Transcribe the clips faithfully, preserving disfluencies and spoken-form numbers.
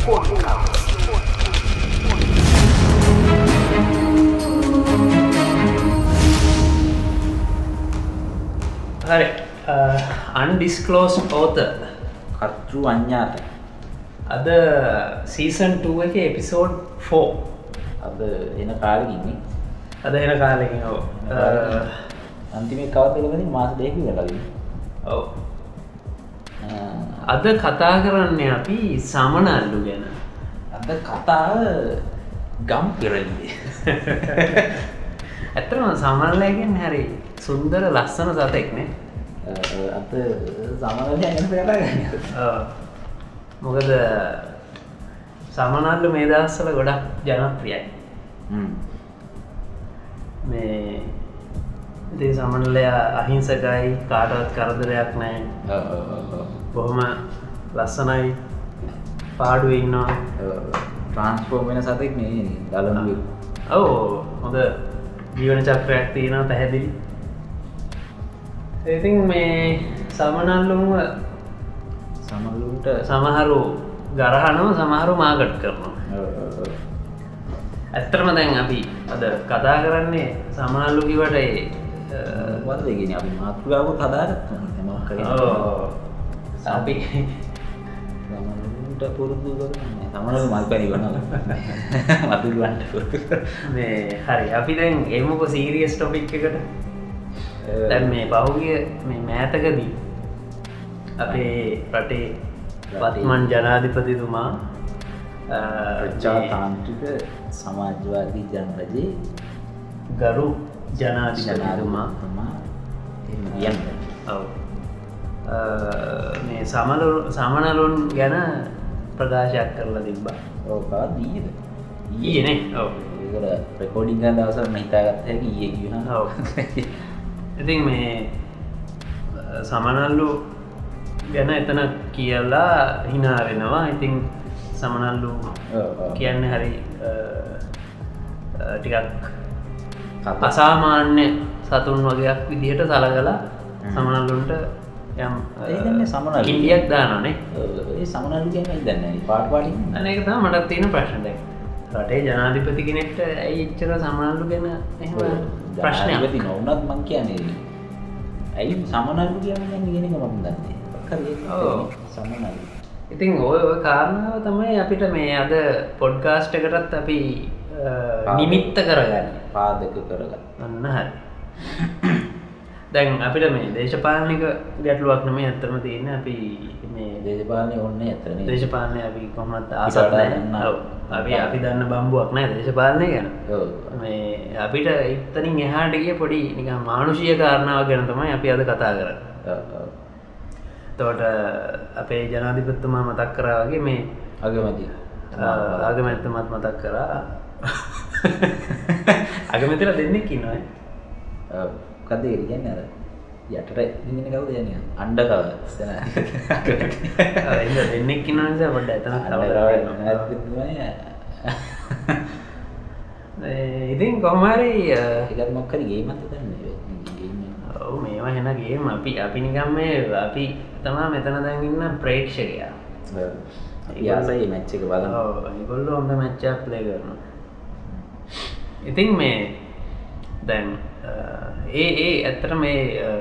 හරි undisclosed author කර්තෘ අඥාත අද season two එකේ episode four අද එන කාලෙකින් නේ අද එන කාලෙකින් ඔව් අන්තිමේ කවද්ද ගමනේ මාස දෙකකින් කලින් ඔව් අද කතා කරන්නේ අපි සමනල්ලු ගැන අද කතාව ගම් පෙරළිය ඇත්තටම සමනල්ලා කියන්නේ හරි සුන්දර ලස්සන සතෙක් නේ අත සමනල්ලා ගැන කතා කරන්නේ ඔව් මොකද සමනල්ලු මේ දවස්වල ගොඩක් ජනප්‍රියයි හ්ම් මේ ඉතින් සමනල්ලා අහිංසකයි කාටවත් කරදරයක් නැහැ ඔව් ඔව් ඔව් බොහොම ලස්සනයි පාඩුවේ ඉන්නවා ට්‍රාන්ස්ෆෝර්ම් වෙන සතෙක් නේ දලුවේ ඔව් හොඳ ජීවන චක්‍රයක් තියෙනවා පැහැදිලි ඉතින් මේ සමනල්ලුම සමනල්ලුන්ට සමහරු ගරහනවා සමහරු මාකට් කරනවා ඇත්තටම දැන් අපි අද කතා කරන්නේ සමනල්ලු කිව්වට ඒ මොකද ඒ කියන්නේ අපි මාතෘකාවක හදාගත්තා මොකක් කරේ ඔව් අපි සමනල්ලුන්ට පුරුදු කරන්නේ සමනල්ලු මල් පැණි ගන්නවා මතුරුවන්ට මේ හරි අපි දැන් එමුකෝ සීරියස් ටොපික් එකට දැන් මේ පහුගිය මේ මෑතකදී අපේ රටේ වත්මන් ජනාධිපතිතුමා ප්‍රජාතාන්ත්‍රික සමාජවාදී ජනරජයේ ගරු ජනාධිපතිතුමා එහෙම කියන්නේ ඔව් මේ සමනලු සමනලුන් ගැන ප්‍රකාශයක් කරලා තිබ්බා ඔව් කවද ඊයේද ඊයේ නේ ඔව් ඒක රෙකෝඩින් කරන දවසට මම හිතාගත්ත හැකි ඊයේ කියනවා ඔව් ඉතින් මේ සමනල්ලු ගැන එතන කියලා හිනා වෙනවා ඉතින් සමනල්ලු කියන්නේ හරි ටිකක් අසාමාන්‍ය සතුන් වගේක් විදිහට සලකලා සමනල්ලුන්ට යම් ඒකනේ සමනල්ලු කිලියක් දානවානේ ඒ සමනල්ලු කියන්නේ දන්නේ නැහැ පාට පාටින් අනේ ඒක තමයි මට තියෙන ප්‍රශ්න දැන් රටේ ජනාධිපති කෙනෙක්ට ඇයි එච්චර සමනල්ලු ගැන එහෙම ප්‍රශ්නයක් ජනාධිපති නොවුනත් මං කියන්නේ ඇයි සමනල්ලු කියන්නේ කියන එක මම දන්නේ හරි සමනල්ලු ඉතින් ඔය ඔය කාරණාව තමයි අපිට මේ අද පොඩ්කාස්ට් එකටත් අපි නිමිත්ත කරගන්නේ පාදක කරගන්න අන්න හරි දැන් අපිට මේ දේශපාලනික ගැටලුවක් නෙමෙයි අත්‍තරම තියෙන්නේ අපි මේ දේශපාලනේ ඕනේ අතරනේ දේශපාලනේ අපි කොහොමද ආසත් නැහැ ඔව් අපි අපි දන්න බම්බුවක් නැහැ දේශපාලනේ ගැන ඔව් මේ අපිට ඉතනින් එහාට ගිය පොඩි නිකන් මානුෂීය කාරණාවක් ගැන තමයි අපි අද කතා කරන්නේ ඔව් ඔව් එතකොට අපේ ජනාධිපතිතුමා මතක් කරා වගේ මේ අගමැති අගමැතිතුමාත් මතක් කරා අගමැතිලා දෙන්නෙක් ඉන්නවා ඈ මොකද ඒ කියන්නේ අර යටට ඉන්නේ කවුද යන්නේ අණ්ඩකව එතන දෙන්නෙක් ඉන්න නිසා පොඩ්ඩක් එතන කවදාවත් ඉතින් කොහොම හරි ඒකත් මොකක් හරි ගේමක් හිතන්නේ ඔව් මේවා වෙන ගේම් අපි අපි නිකන් මේ අපි තමයි මෙතන දැන් ඉන්න ප්‍රේක්ෂකයා අපි ආසයි මේ මැච් එක බලන්න ඔව් ඒගොල්ලෝ හොඳ මැච් එකක් ප්ලේ කරනවා ඉතින් මේ දැන් ඒ ඒ ඇත්තට මේ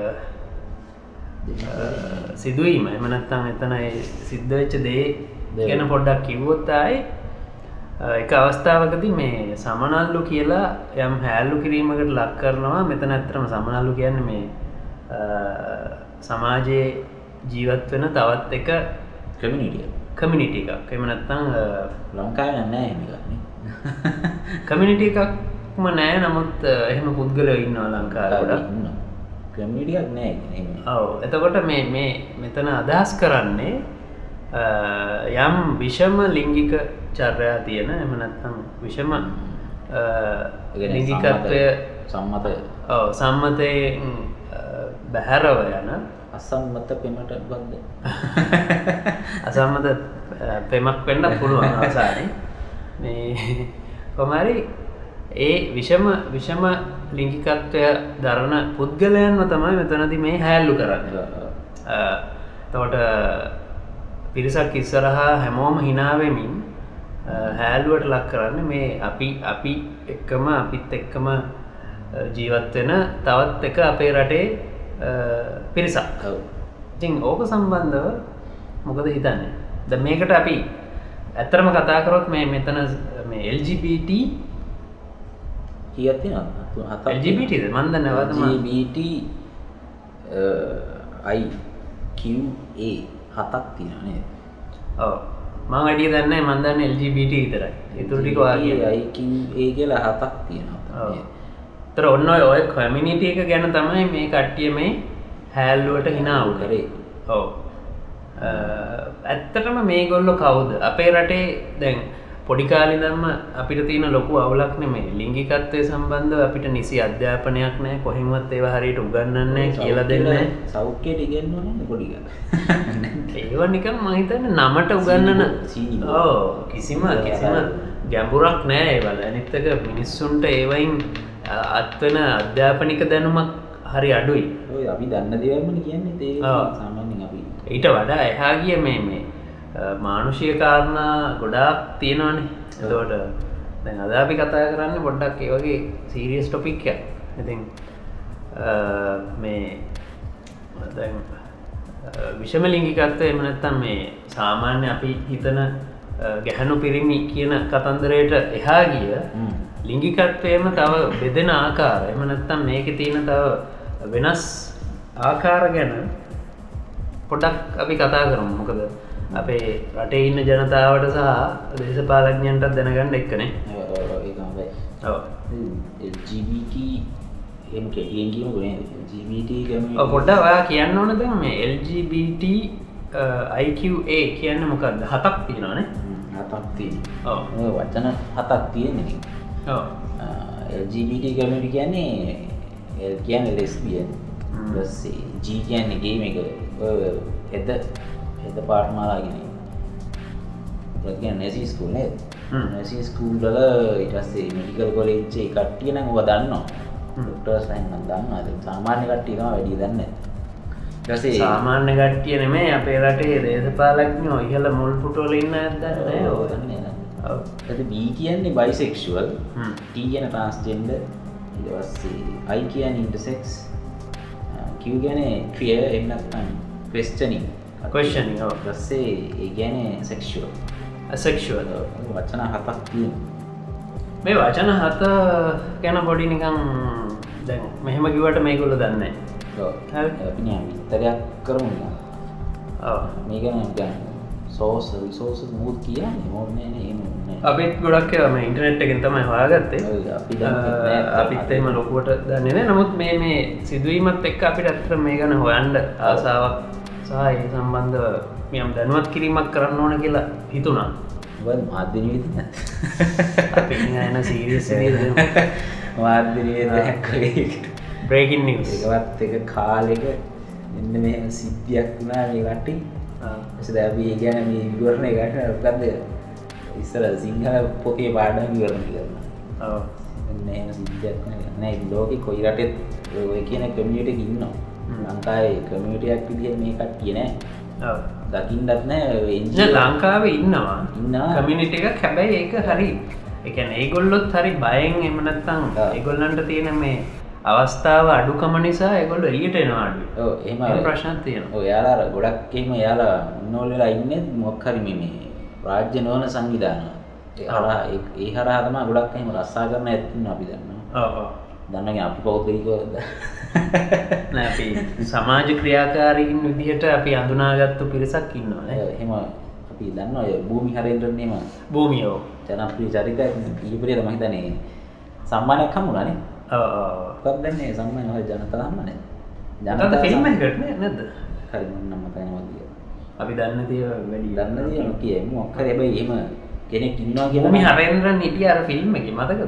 සිදුවීම එහෙම නැත්නම් එතන ඒ සිද්ධ වෙච්ච දේ ගැන පොඩ්ඩක් කිව්වොත් ආයේ එක අවස්ථාවකදී මේ සමනල්ලු කියලා යම් හැල්ලු කිරීමකට ලක් කරනවා මෙතන ඇත්තටම සමනල්ලු කියන්නේ මේ සමාජයේ ජීවත් වෙන තවත් එක කමියුනිටි කමියුනිටි එකක් එහෙම නැත්නම් ලංකාවේ නැහැ එහෙම එකක් නේ කමියුනිටි එකක්ම නැහැ නමුත් එහෙම පුද්ගලයෝ ඉන්නවා ලංකාවේ ගොඩක් කමියුනිටි එකක් නැහැ එහෙම ඔව් එතකොට මේ මේ මෙතන අදහස් කරන්නේ යම් විෂම ලිංගික චර්යා තියෙන එහෙම නැත්නම් විෂම ලිංගිකත්වය සම්මත ඔව් සම්මතයෙන් බැහැරව යන අසම්මත පෙමට බද්ද අසම්මත පෙමක් වෙන්න පුළුවන් ආසානේ මේ කොහමරි ඒ විෂම විෂම ලිංගිකත්වය දරන පුද්ගලයන්ව තමයි මෙතනදී මේ හැල්ලු කරන්නේ එතකොට පිරිසක් ඉස්සරහා හැමෝම hina වෙමින් හැල්ලුවට ලක් කරන්න මේ අපි අපි එක්කම අපිත් එක්කම ජීවත් වෙන තවත් එක අපේ රටේ පිරිසක්. ඉතින් ඕක සම්බන්ධව මොකද හිතන්නේ? දැන් මේකට අපි ඇත්තටම කතා කරොත් මේ මෙතන මේ L G B T කීයක් තියෙනවද? L G B T ද මන් දන්නේ නැවත L G B T I Q A හතක් තියෙනවා නේද? ඔව් මම වැඩි දන්නේ නැහැ මන් දන්නේ L G B T විතරයි. ඒතුළු ටික වාගේ I Q A කියලා හතක් තියෙනවා. ඔව්. ඒතර ඔන්න ඔය ඔය කමියුනිටි එක ගැන තමයි මේ කට්ටිය මේ හැල්ලුවට hina උනේ. ඔව්. ඇත්තටම මේගොල්ලෝ කවුද? අපේ රටේ දැන් පොඩි කාලේ ඉඳන්ම අපිට තියෙන ලොකු අවුලක් නෙමෙයි ලිංගිකත්වය සම්බන්ධව අපිට නිසි අධ්‍යාපනයක් නැහැ කොහෙන්වත් ඒවා හරියට උගන්වන්නේ නැහැ කියලා දෙන්නේ නැහැ. සෞඛ්‍යයට ඉගෙනුවා නේද පොඩි කාලේ? ඒවා නිකන් මම හිතන්නේ නමට උගන්වන ඔව් කිසිම කිසිම ගැඹුරක් නැහැ ඒවල. අනිත් එක මිනිස්සුන්ට ඒවයින් අත්වන අධ්‍යාපනික දැනුමක් හරි අඩුයි. ඔය අපි දන්න දේවල්මනේ කියන්නේ ඒ සාමාන්‍යයෙන් අපි ඊට වඩා එහා ගිය මේ මේ මානුෂික කාරණා ගොඩාක් තියෙනවානේ. එතකොට දැන් අද අපි කතා කරන්නේ පොඩ්ඩක් ඒ වගේ සීරියස් ටොපික් එකක්. ඉතින් මේ දැන් විෂම ලිංගිකත්වය එහෙම නැත්නම් මේ සාමාන්‍ය අපි හිතන ගැහණු පිරිමි කියන කතන්දරයට එහා ගිය ලිංගිකත්වයේම තව බෙදෙන ආකාර එහෙම නැත්නම් මේකේ තියෙන තව වෙනස් ආකාර ගැන පොඩ්ඩක් අපි කතා කරමු. මොකද අපේ රටේ ඉන්න ජනතාවට සහ දේශපාලඥයන්ටත් දැනගන්න එක්කනේ. ඒක තමයි. ඔව්. L G B T එම් K යෙන් කියමු නේ. L G B T කියන්නේ ඔව් පොඩ්ඩක් ඔයා කියන්න ඕන දැන් මේ L G B T I Q A කියන්නේ මොකක්ද? හතක් තියෙනවානේ. හතක් තියෙනවා. ඔව්. ඔය වචන හතක් තියෙන්නේ. ඔව්. L G B T community කියන්නේ L කියන්නේ lesbian. ඊපස්සේ G කියන්නේ gay මේක ඔය හෙද හෙද පාඨමාලා කියන්නේ. ඒක කියන්නේ නැසි ස්කූල් නේද? නැසි ස්කූල් වල ඊට පස්සේ මෙඩිකල් කොලෙජ් එකේ කට්ටිය නම් ඔය දන්නවා. ඩොක්ටර්ස් ලයින් නම් දන්නවා. ඒක සාමාන්‍ය කට්ටිය තමයි වැඩි දන්නේ. ඊට පස්සේ සාමාන්‍ය කට්ටිය නෙමෙයි අපේ රටේ දේශපාලඥයෝ ඉහළ මුල් පුටුවල ඉන්න අය දන්නේ නැහැ. ඔය දන්නේ නැහැ. ඔව්. ඊට B කියන්නේ bisexual, T කියන්නේ transgender, ඊට පස්සේ I කියන්නේ intersex, Q කියන්නේ queer එහෙම නැත්නම් questioning. questioning ඔව්. ඊට පස්සේ A කියන්නේ sexual. asexual. වචන හතක් තියෙනවා. මේ වචන හත ගැන පොඩි නිකන් දැන් මෙහෙම කිව්වට මේගොල්ලෝ දන්නේ නැහැ. ඔව්. හරි. අපි නිකන් විස්තරයක් කරමු නිකන්. ඔව්. මේක නිකන් source resources මොකද කියන්නේ මොන්නේ නේ එහෙම නෑ. අපිත් ගොඩක් ඒවා මේ ඉන්ටර්නෙට් එකෙන් තමයි හොයාගත්තේ. ඔව් අපි දන්නේ නෑ. අපිත් එහෙම ලොකුවට දන්නේ නැහැ. නමුත් මේ මේ සිදුවීමත් එක්ක අපිට අත්‍තර මේ ගැන හොයන්න ආසාවක් සහ ඒ සම්බන්ධව යම් දැනුවත් කිරීමක් කරන්න ඕන කියලා හිතුණා. ඔය මාධ්‍ය නිවේදනය. අපි නිකන් එන සීරියස් එකේ මාධ්‍ය නිවේදනයක් කරේ. Breaking news. ඒකවත් එක කාලෙක මෙන්න මෙහෙම සිද්ධියක් වුණා මේ රටේ. එතකොට අපි ඒ කියන්නේ මේ විවරණය ගන්න මොකද්ද? ඉස්සර සිංහල පොතේ පාඩම් විවරණ කරනවා. ඔව්. මෙන්න එහෙම සිද්ධියක් නෑ. ලෝකේ කොයි රටෙත් ඔය කියන කමියුනිටි එක ඉන්නවා. ලංකාවේ කමියුනිටි එකක් විදිහට මේ කට්ටිය නෑ. ඔව්. දකින්නත් නෑ නෑ ලංකාවේ ඉන්නවා. ඉන්නවා. කමියුනිටි එකක් හැබැයි ඒක හරි. ඒ කියන්නේ ඒගොල්ලොත් හරි බයෙන් එහෙම නැත්නම් ඒගොල්ලන්ට තියෙන මේ අවස්ථාව අඩුකම නිසා ඒගොල්ලෝ එළියට එනවා අඩුයි. ඔව් එහෙම ඒ ප්‍රශ්නක් තියෙනවා. ඔව් යාලා අර ගොඩක් එහෙම යාලා ඉන්නෝල් වෙලා ඉන්නේ මොකක් හරි මේ මේ රාජ්‍ය නොවන සංවිධාන. ඒ හරහා ඒ හරහා තමයි ගොඩක් එහෙම රස්සා කරන ඇත් ඉන්නවා අපි දන්නවා. ඔව් ඔව්. දන්නගේ අපි පෞද්ගලිකව නෑ අපි සමාජ ක්‍රියාකාරීන් විදිහට අපි අඳුනාගත්තු පිරිසක් ඉන්නවා නේ. එහෙම අපි දන්නවා ඔය භූමි හරෙන්ද්‍රන් එහෙම භූමියෝ ජනප්‍රිය චරිතයක් ඊපිරිය තමයි හිතන්නේ සම්මානයක් හම්බුණානේ. ඔව් ඔව්. කොහොමදන්නේ සම්මාන ඔය ජනතා හම්බුනේ. ජනතා ෆිල්ම් එකකට නේද? හරි මම නම් මතක නැහැ මගේ. අපි දන්න දේ වැඩි දන්න දේ කියමු. මොකක් හරි හැබැයි එහෙම කෙනෙක් ඉන්නවා කියලා භූමි හරෙන්ද්‍රන් හිටිය අර ෆිල්ම් එකේ මතකද?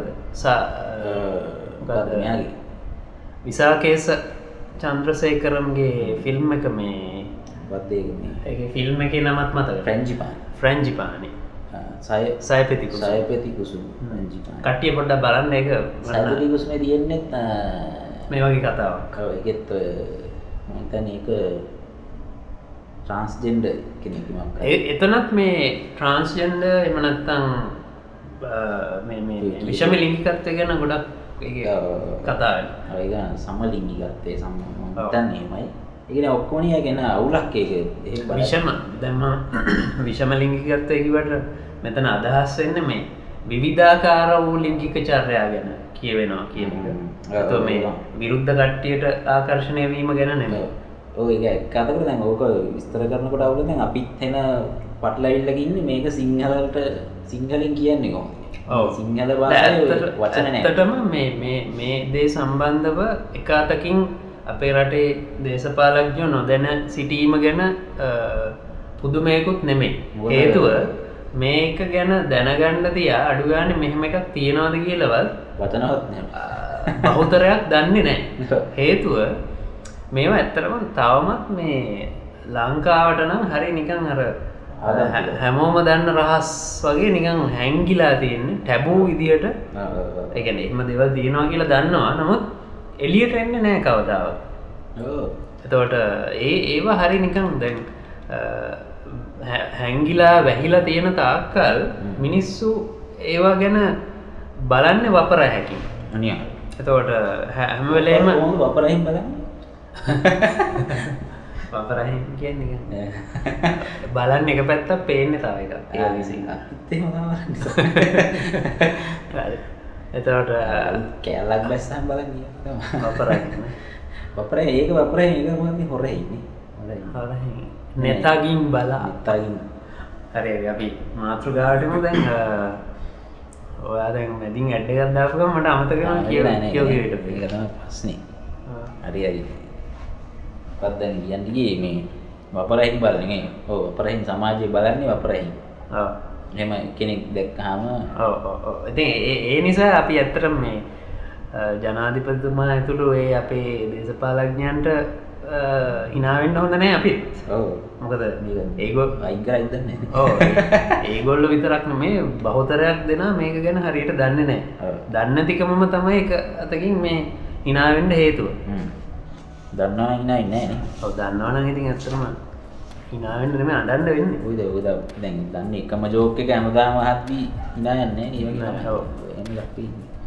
මොකද්ද මෙයාගේ? විසාකේස චන්ද්‍රසේකරම්ගේ ෆිල්ම් එක මේ මොකද්ද ඒක මේ? ඒකේ ෆිල්ම් එකේ නමත් මතකද? ෆ්‍රැන්ජිපානි. ෆ්‍රැන්ජිපානි. සය සයපෙති කුසුම. සයපෙති කුසුම. ෆ්‍රැන්ජිපානි. කට්ටිය පොඩ්ඩක් බලන්න ඒක. සයපෙති කුසුමේ තියෙන්නේ මේ වගේ කතාවක්. ඔව් ඒකෙත් ඔය මම හිතන්නේ ඒක ට්‍රාන්ස්ජෙන්ඩර් කෙනෙක් මම එතනත් මේ ට්‍රාන්ස්ජෙන්ඩර් එහෙම නැත්නම් මේ මේ විෂම ලිංගිකත්වය ගැන ගොඩක් කතා වෙනවා. ඒක සමලිංගිකත්වයේ සම්බන්ධව හිතන්නේ එමය. ඒ කියන්නේ ඔක්කොම ගැන අවුලක් ඒක එහෙම විෂම දැන් මම විෂම ලිංගිකත්වය කිව්වට මෙතන අදහස් වෙන්නේ මේ විවිධාකාර වූ ලිංගික චර්යා ගැන කියවෙනවා කියන එක. ඒතකොට මේ විරුද්ධ කට්ටියට ආකර්ෂණය වීම ගැන නෙමෙයි. ඔව් ඒක කතාවකට දැන් ඕක විස්තර කරනකොට අවුල දැන් අපිත් එන පටලවිල්ලක ඉන්නේ මේක සිංහලට සිංහලෙන් කියන්නේ කොහොමද? ඔව් සිංහල භාෂාවේ වචන නැහැ. ඇත්තටම මේ මේ මේ දේ සම්බන්ධව එක අතකින් අපේ රටේ දේශපාලඥයෝ නොදැන සිටීම ගැන පුදුමයකුත් නෙමෙයි. හේතුව මේක ගැන දැනගන්න තියා අඩු ගානේ මෙහෙම එකක් තියනවාද කියලාවත් වචනවත් නැහැ. බහුතරයක් දන්නේ නැහැ. හේතුව මේවා ඇත්තටම තවමත් මේ ලංකාවට නම් හරි නිකන් අර හැමෝම දන්න රහස් වගේ නිකන් හැංගිලා තියෙන්නේ ටැබූ විදියට. ඒ කියන්නේ එහෙම දේවල් තියෙනවා කියලා දන්නවා. නමුත් එළියට එන්නේ නැහැ කවදාවත්. ඔව්. එතකොට ඒ ඒවා හරි නිකන් දැන් හැංගිලා වැහිලා තියෙන තාක්කල් මිනිස්සු ඒවා ගැන බලන්නේ වපර හැකියි. අනිවාර්යයෙන්. එතකොට හැම වෙලේම කොහොමද වපරහින් බලන්නේ? වපරහින් කියන්නේ බලන්න එක පැත්තක් පේන්නේ තව එකක්. ඒ විසින්. එහෙම තමයි. එතකොට කැලක් බැස්සන් බලන්නේ වපරහින්. වපරහින් ඒක වපරහින් ඒක මොකද හොරහින්නේ. හොරහින්. නෙතගින් බලා. නෙතගින්. හරි අපි මාතෘකාවටම දැන් ඔයා දැන් මැදින් ඇඩ් එකක් දාපු ගමන් මට අමතක වෙනවා කියලා කියෝ කියවිට. ඒක තමයි ප්‍රශ්නේ. හරි හරි. මොකක්ද දැන් කියන්නේ ගියේ මේ වපරහින් බලන්නේ. ඔව් වපරහින් සමාජයේ බලන්නේ වපරහින්. ඔව්. එහෙම කෙනෙක් දැක්කහම ඔව් ඔව් ඔව්. ඉතින් ඒ ඒ නිසා අපි ඇත්තටම මේ ජනාධිපතිතුමා ඇතුළු ඒ අපේ දේශපාලඥයන්ට hina වෙන්න හොඳ නැහැ අපිත්. ඔව්. මොකද ඒගොල්ලෝ අයින් කරයිද නැහැ. ඔව්. ඒගොල්ලෝ විතරක් නෙමෙයි බහුතරයක් දෙනා මේක ගැන හරියට දන්නේ නැහැ. දන්නේ නැතිකමම තමයි එක අතකින් මේ hina වෙන්න හේතුව. හ්ම්. දන්නවා නම් hina වෙන්නේ නැහැ නේ. ඔව් දන්නවා නම් ඉතින් ඇත්තටම hina වෙන්න නෙමෙයි අඬන්න වෙන්නේ. ඔයද ඔයද දැන් දන්නේ එකම ජෝක් එක හැමදාම අහද්දී hina යන්නේ නැහැ නේ. ඒ වගේ. ඔව්. එහෙම අපි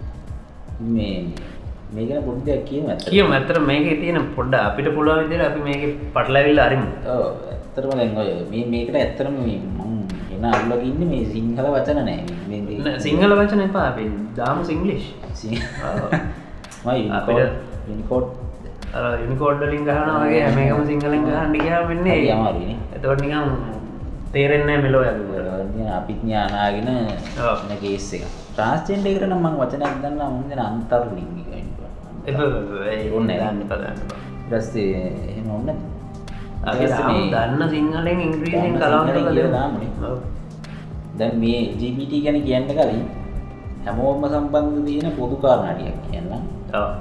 මේ මේක ගැන පොඩ්ඩක් කියමු ඇත්තට. කියමු ඇත්තට මේකේ තියෙන පොඩ්ඩක් අපිට පුළුවන් විදිහට අපි මේකේ පටලැවිල්ල අරිමු. ඔව් ඇත්තටම දැන් ඔය මේ මේකට ඇත්තටම මේ මම එන අල්ලගෙන ඉන්නේ මේ සිංහල වචන නැහැ. මේ නෑ සිංහල වචන එපා අපි දාමු ඉංග්‍රීසි. ඔව්. මම අපිට යුනිකෝඩ් අර යුනිකෝඩ් වලින් ගහනවා වගේ හැම එකම සිංහලෙන් ගහන්න ගියාම වෙන්නේ හරි අමාරුයි නේ. එතකොට නිකන් තේරෙන්නේ නැහැ මෙලෝ යන්නේ. අපිත් ඥානාගෙන ඉන්න කේස් එක. ට්‍රාන්ස්ජෙන්ඩර් එකට නම් මම වචනයක් දන්නවා මොන දෙන අන්තර්ලිංගික වෙනවා. ඒක ඕනේ දාන්න බලන්න. ඊට පස්සේ එහෙම ඕනේ අපි දන්න සිංහලෙන් ඉංග්‍රීසියෙන් කලවම් කරලා දාමුනේ. දැන් මේ එල් ජී බී ටී ගැන කියන්න කලින් හැමෝම සම්බන්ධ තියෙන පොදු කාරණා ටිකක් කියන්න. ඔව්.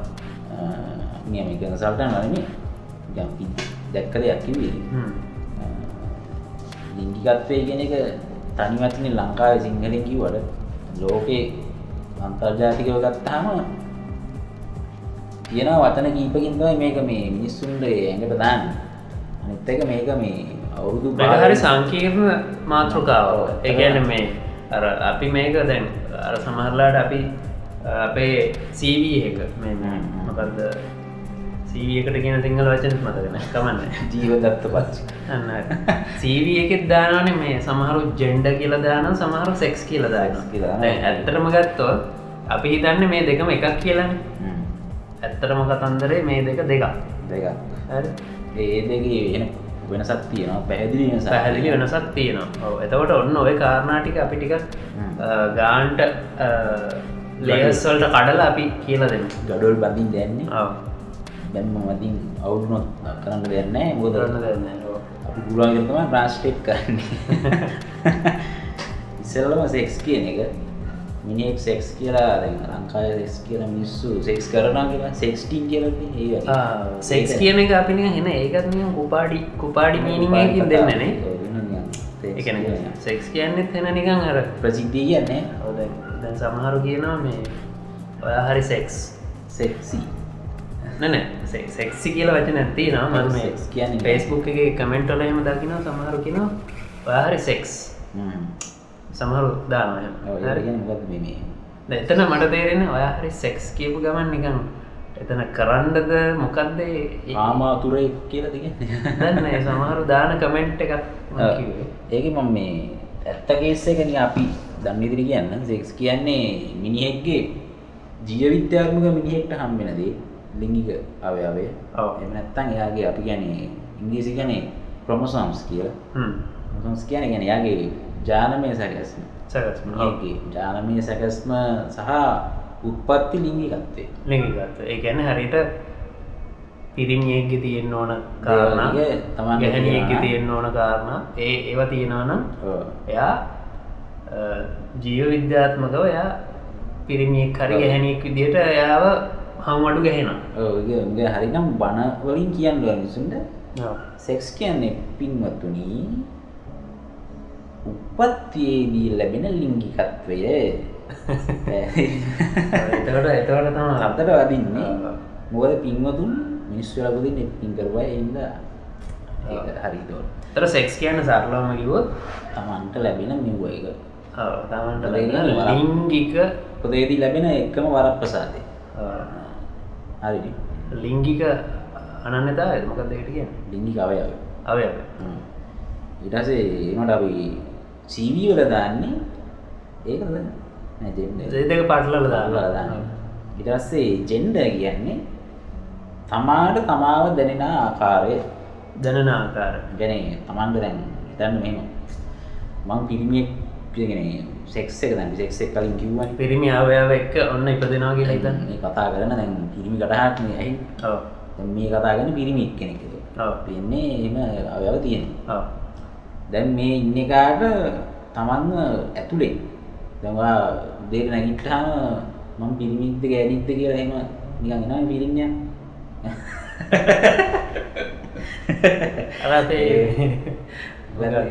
මේ මේක කන්සල්ටන්ට් නෙමෙයි. දැන් අපි දැක්ක දෙයක් කිව්වේ. හ්ම්. ලිංගිකත්වය කියන එක තනි වචනේ ලංකාවේ සිංහලෙන් කිව්වට ලෝකේ අන්තර්ජාතිකව ගත්තාම තියෙන වචන කීපකින් තමයි මේක මේ මිනිස්සුන්ට ඇඟට දාන්නේ. අනිත් එක මේක මේ අවුරුදු මේක හරි සංකීර්ණ මාතෘකාවක්. ඒ කියන්නේ මේ අර අපි මේක දැන් අර සමහරලාට අපි අපේ සී වී එක මේ මොකද්ද සී වී එකට කියන සිංහල වචන මතක නැහැ. කමන්නේ. ජීවදත්ත පත්‍රික. අන්න සී වී එකෙත් දානවනේ මේ සමහරු ජෙන්ඩර් කියලා දානවා සමහරු සෙක්ස් කියලා දානවා. දැන් ඇත්තටම ගත්තොත් අපි හිතන්නේ මේ දෙකම එකක් කියලානේ. හ්ම්. ඇත්තටම කතන්දරේ මේ දෙක දෙකක්. දෙකක්. හරි. ඒ දෙකේ වෙන වෙනසක් තියෙනවා. පැහැදිලි වෙනසක්. පැහැදිලි වෙනසක් තියෙනවා. ඔව්. එතකොට ඔන්න ওই කාරණා ටික අපි ටිකක් ගාන්ට ලේයර්ස් වලට කඩලා අපි කියලා දෙමු. ගඩොල් බඳින්න යන්නේ. ඔව්. දැන් මම වදින් අවුරුනොත් කරන්න දෙයක් නැහැ. මොකද කරන්න දෙයක් නැහැ. ඔව්. අපි පුළුවන් විදිහට තමයි ට්‍රාන්ස්ලේට් කරන්නේ. ඉස්සෙල්ලම සෙක්ස් කියන එක මිනිහෙක් සෙක්ස් කියලා දැන් ලංකාවේ සෙක්ස් කියලා මිනිස්සු සෙක්ස් කරනවා කියලා සෙක්ස්ටිං කියලා කියන්නේ ඒ වගේ. ආ සෙක්ස් කියන එක අපි නිකන් එන ඒකත් නිකන් කුපාඩි කුපාඩි මීනින් එකකින් දෙන්නේ නේ. ඒ කියන්නේ සෙක්ස් කියන්නේත් එන නිකන් අර ප්‍රසිද්ධිය කියන්නේ. ඔව් දැන් දැන් සමහරු කියනවා මේ ඔයා හරි සෙක්ස් සෙක්සි. නෑ සෙක්සි කියලා වචනයක් තියෙනවා මම මේ sex කියන්නේ Facebook එකේ කමෙන්ට් වල එහෙම දකිනවා සමහරු කියනවා ඔයා හරි සෙක්ස් හ්ම් සමහරු දානවා එහෙම ඔය කියන්නේ මොකද්ද මේ මේ දැන් එතන මට තේරෙන්නේ ඔයා හරි සෙක්ස් කියපු ගමන් නිකන් එතන කරන්නද මොකද්ද කාමාතුරේ කියලා තියෙන්නේ දැන් නෑ සමහරු දාන කමෙන්ට් එකක් මම කිව්වේ ඒකේ මම මේ ඇත්ත කේස් එක නිකන් අපි දන්න විදිහට කියන්න සෙක්ස් කියන්නේ මිනිහෙක්ගේ ජීව විද්‍යාත්මක මිනිහෙක්ට හම් වෙන දේ ලිංගික අවයවය. ඔව්. එහෙම නැත්නම් එයාගේ අපි කියන්නේ ඉංග්‍රීසි කියන්නේ ක්‍රොමෝසෝම්ස් කියලා. හ්ම්. ක්‍රොමෝසෝම්ස් කියන්නේ කියන්නේ එයාගේ ජානමය සැකස්ම. සැකස්ම. මිනිහෙක්ගේ ජානමය සැකස්ම සහ උත්පත්ති ලිංගිකත්වය. ලිංගිකත්වය. ඒ කියන්නේ හරියට පිරිමියෙක්ගේ තියෙන්න ඕන කාරණා ගැහණියෙක්ගේ තියෙන්න ඕන කාරණා ඒ ඒවා තියෙනවා නම් එයා ජීව විද්‍යාත්මකව එයා පිරිමියෙක් හරි ගැහණියෙක් විදිහට එයාව හම්වඩු ගහනවා. ඔව් ඒක හරිනම් බණ වලින් කියන්න ඕන මිනිසුන්ට. ඔව්. සෙක්ස් කියන්නේ පින්වත්නි උපත්තියේදී ලැබෙන ලිංගිකත්වය. එතකොට එතකොට තමයි අතට වදින්නේ. මොකද පින්වතුන් මිනිස්සු වෙලා පුදින්නේ පින් කරුවා ඒ හින්දා ඒක හරියට. ඒතර සෙක්ස් කියන්නේ සරලවම කිව්වොත් තමන්ට ලැබෙන මෙව එක. ඔව් තමන්ට ලැබෙන ලිංගික උපතේදී ලැබෙන එකම වරප්‍රසාදය. හරිනේ. ලිංගික අනන්‍යතාවයද මොකක්ද ඒකට කියන්නේ? ලිංගික අවයවය. අවයවය. ඊට පස්සේ ඒනට අපි සී වී වල දාන්නේ ඒකද නෑ ජෙන්ඩර්. ඒ දෙක පටලලා දාලා දාන්නේ. ඊට පස්සේ ජෙන්ඩර් කියන්නේ තමාට තමාව දැනෙන ආකාරය. දැනෙන ආකාරය. කියන්නේ තමන්ට දැන් හිතන්න මෙහෙම. මං පිරිමියෙක් කියන්නේ සෙක්ස් එක දැන් සෙක්ස් එක කලින් කිව්වනේ. පිරිමි අවයව එක්ක ඔන්න ඉපදෙනවා කියලා හිතන්න. මේ කතා කරන දැන් පිරිමි කටහක් නේ ඇයි? ඔව්. දැන් මේ කතා කරන්නේ පිරිමි කෙනෙක් ඒක. ඔව්. පින්නේ එහෙම අවයව තියෙනවා. ඔව්. දැන් මේ ඉන්න එකාට තමන්ව ඇතුලේ දැන් ඔයා දෙයට නැගිට්ටාම මම පිරිමිද්ද ගෑනිද්ද කියලා එහෙම නිකන් එනවා පිරිමියක්. අර අපේ වැරද්ද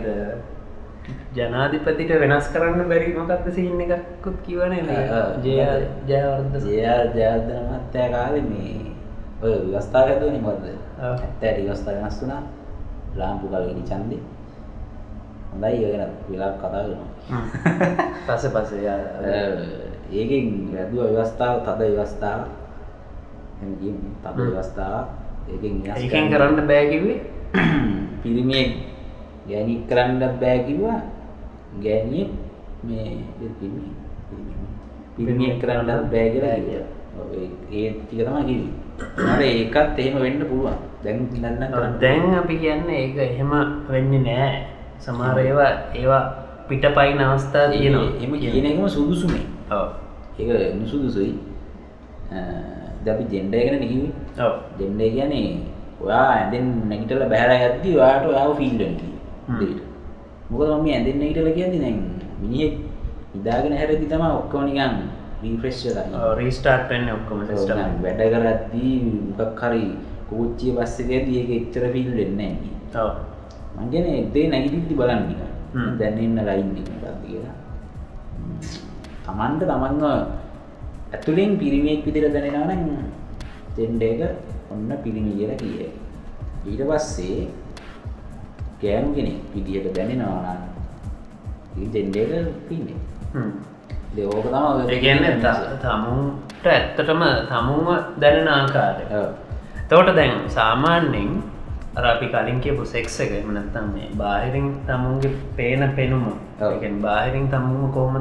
ජනාධිපතිට වෙනස් කරන්න බැරි මොකක්ද සීන් එකකුත් කිව්වනේ නේ ජය ජයවර්ධන ජය ජයවර්ධන මහත්තයා කාලේ මේ ඔය ව්‍යවස්ථාව හැදුවනේ මොකද්ද? ඇත්තට ව්‍යවස්ථාව වෙනස් වුණා. ලාම්පු කල්ගිනි ඡන්දේ. හොඳයි ඔය ගැන වෙලාවක් කතා කරනවා. පස්සේ පස්සේ යා ඒකෙන් වැදුව ව්‍යවස්ථාව තද ව්‍යවස්ථාව. එහෙම කියන්නේ තද ව්‍යවස්ථාව. ඒකෙන් ඒකෙන් කරන්න බෑ කිව්වේ පිරිමියෙක් ගෑණියෙක් කරන්නත් බෑ කිව්වා. ගෑණියෙක් මේ පිරිමියෙක් පිරිමියෙක් කරන්නත් බෑ කියලා කිව්වා. ඔව් ඒ ඒ ටික තමයි කිව්වේ. මට ඒකත් එහෙම වෙන්න පුළුවන්. දැන් ඉන්නන්න කරන්න. දැන් අපි කියන්නේ ඒක එහෙම වෙන්නේ නෑ. සමහර ඒවා ඒවා පිටපයින් අවස්ථා තියෙනවා. එහෙම කියන එකම සුදුසුනේ. ඔව්. ඒක නුසුදුසුයි. දැන් අපි ජෙන්ඩර් ගැන කිව්වේ. ඔව්. ජෙන්ඩර් කියන්නේ ඔයා ඇඳෙන් නැගිටලා බහැලා යද්දි ඔයාට ඔයාව ෆීල් වෙනවා. දෙයට. මොකද මම මේ ඇඳෙන් නැගිටලා කියන්නේ දැන් මිනිහෙක් ඉදාගෙන හැරෙද්දි තමයි ඔක්කොම නිකන් රිෆ්‍රෙෂ් වෙලා ඉන්නේ. ඔව් රීස්ටාර්ට් වෙන්නේ ඔක්කොම සිස්ටම් එක. වැඩ කරද්දී මොකක් හරි කෝච්චිය බස් එකේදී ඒක එච්චර ෆීල් වෙන්නේ නැහැ. ඔව්. මං කියන්නේ දෙය නැගිටිද්දි බලන්න නිකන්. දැන් ඉන්න ලයින් එක මොකක්ද කියලා. Tamanda තමන්ව ඇතුලෙන් පිරිමියෙක් විදිහට දැනෙනවා නම් ජෙන්ඩර් එක ඔන්න පිරිමි කියලා කියයි. ඊට පස්සේ ගෑනු කෙනෙක් විදිහට දැනෙනවා නම් ඒ ජෙන්ඩර් එක පින්නේ. හ්ම්. ඒක තමයි ඒ කියන්නේ තමුන්ට ඇත්තටම තමුන්ව දැනෙන ආකාරය. ඔව්. එතකොට දැන් සාමාන්‍යයෙන් අර අපි කලින් කියපු සෙක්ස් එක එහෙම නැත්නම් මේ බාහිරින් තමුන්ගේ පේන පෙනුම ඒ කියන්නේ බාහිරින් තමුන්ව කොහොමද